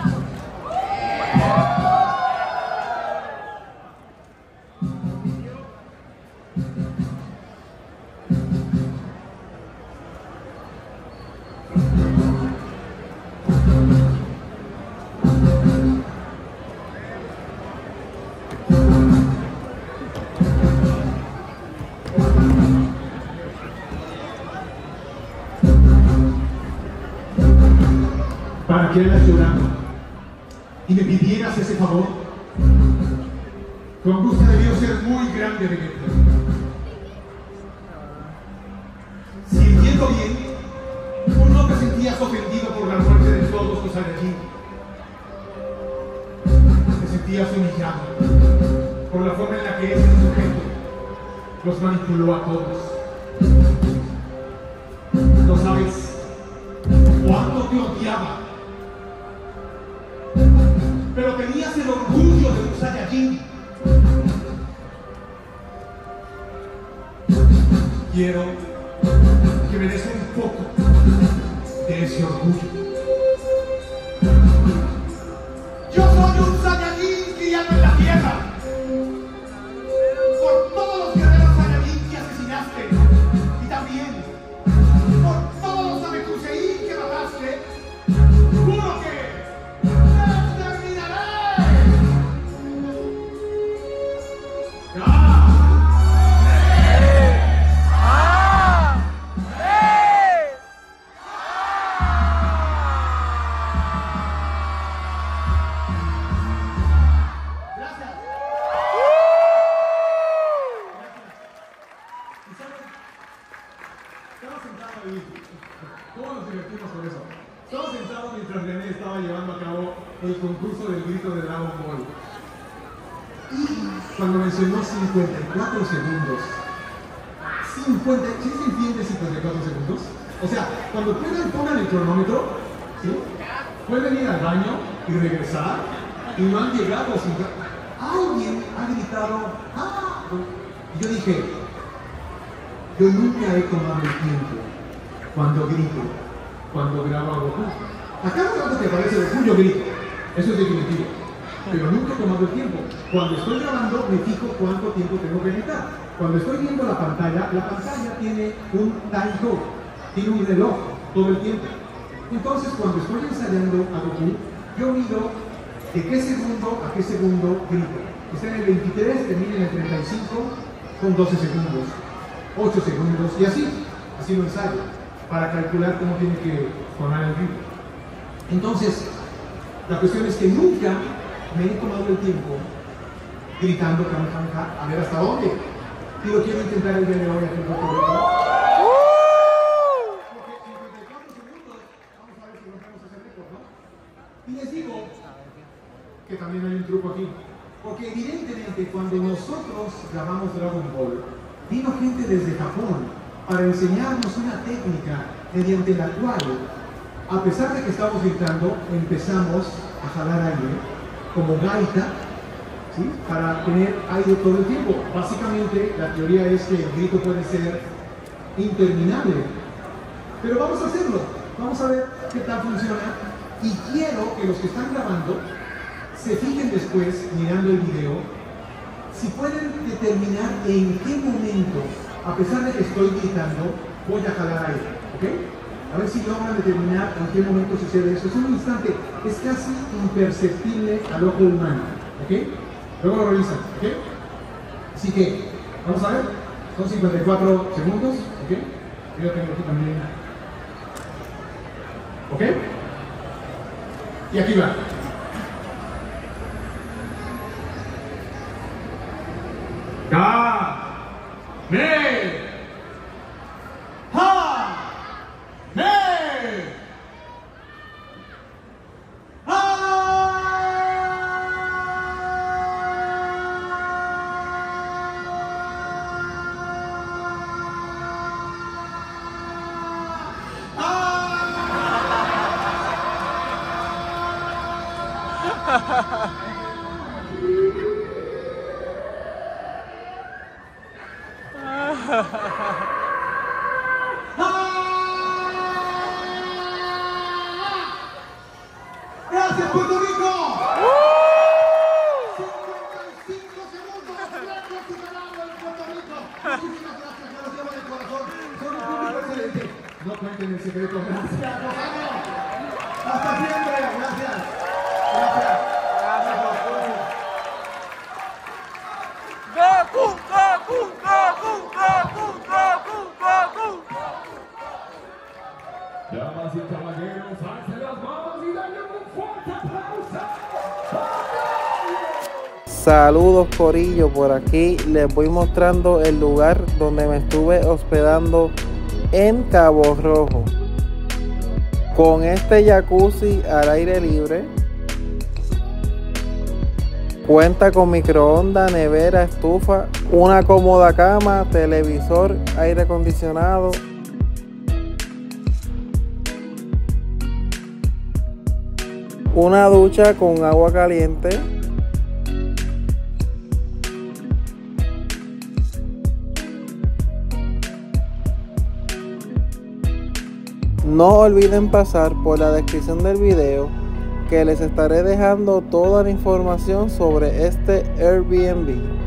Para que andas llorando y me pidieras ese favor. Tu angustia debió ser muy grande, Vegeta. Si entiendo bien, tú no te sentías ofendido por la muerte de todos los Saiyajin. Te sentías humillado por la forma en la que ese sujeto los manipuló a todos. ¿No sabes cuánto te odiaba? Pero tenías el orgullo de un Saiyajin. Quiero que me des un poco de ese orgullo. Yo soy un Saiyajin criado en la tierra por todos los guerreros Saiyajin que asesinaste y también por todos los Namekusein que mataste. Juro que el concurso del grito de Dragon Ball. Y cuando mencionó cincuenta y cuatro segundos, cincuenta, ¿sí se entiende cincuenta y cuatro segundos? O sea, cuando puedan, pongan el cronómetro, ¿sí? Pueden ir al baño y regresar y no han llegado a cincuenta. Alguien ha gritado, ¡ah! Y yo dije, yo nunca he tomado el tiempo cuando grito, cuando grabo a Goku. A cada rato que aparece Goku, yo grito. Eso es definitivo. Pero nunca he tomado el tiempo. Cuando estoy grabando, me fijo cuánto tiempo tengo que gritar. Cuando estoy viendo la pantalla, la pantalla tiene un time code, tiene un reloj todo el tiempo. Entonces, cuando estoy ensayando a Goku, yo mido de qué segundo a qué segundo grito. Está en el veintitrés, termina en el treinta y cinco, con doce segundos, ocho segundos, y así. Así lo ensayo, para calcular cómo tiene que sonar el grito. Entonces, la cuestión es que nunca me he tomado el tiempo gritando Kamehameha, a ver hasta dónde. Y lo quiero intentar el día de hoy aquí en Puerto Rico. Porque cincuenta y cuatro segundos, vamos a ver si rompemos ese récord, ¿no? Y les digo que también hay un truco aquí. Porque evidentemente cuando nosotros grabamos Dragon Ball, vino gente desde Japón para enseñarnos una técnica mediante la cual, a pesar de que estamos gritando, empezamos a jalar aire, como gaita, ¿sí? Para tener aire todo el tiempo. Básicamente, la teoría es que el grito puede ser interminable. Pero vamos a hacerlo. Vamos a ver qué tal funciona. Y quiero que los que están grabando se fijen después, mirando el video, si pueden determinar en qué momento, a pesar de que estoy gritando, voy a jalar aire, ¿ok? A ver si logran determinar en qué momento sucede eso. Es un instante, es casi imperceptible al ojo humano, ¿ok? Luego lo revisan, ¿ok? Así que, vamos a ver, son cincuenta y cuatro segundos, ¿ok? Yo tengo aquí también, ¿ok? Y aquí va. Ka, me, ha, me, ¡gracias, Puerto Rico! cincuenta y cinco segundos, récord superado en Puerto Rico. Muchísimas gracias, me los llevo en el corazón. Son un público excelente. No cuenten el secreto. Gracias, Rosario. Hasta siempre. Gracias. Gracias. Goku, Goku, Goku, Goku, Goku, Goku. Damas y caballeros, alcen las manos y denle un fuerte aplauso. Saludos Corillo, por aquí les voy mostrando el lugar donde me estuve hospedando en Cabo Rojo. Con este jacuzzi al aire libre, cuenta con microondas, nevera, estufa, una cómoda cama, televisor, aire acondicionado, una ducha con agua caliente, no olviden pasar por la descripción del video, que les estaré dejando toda la información sobre este Airbnb.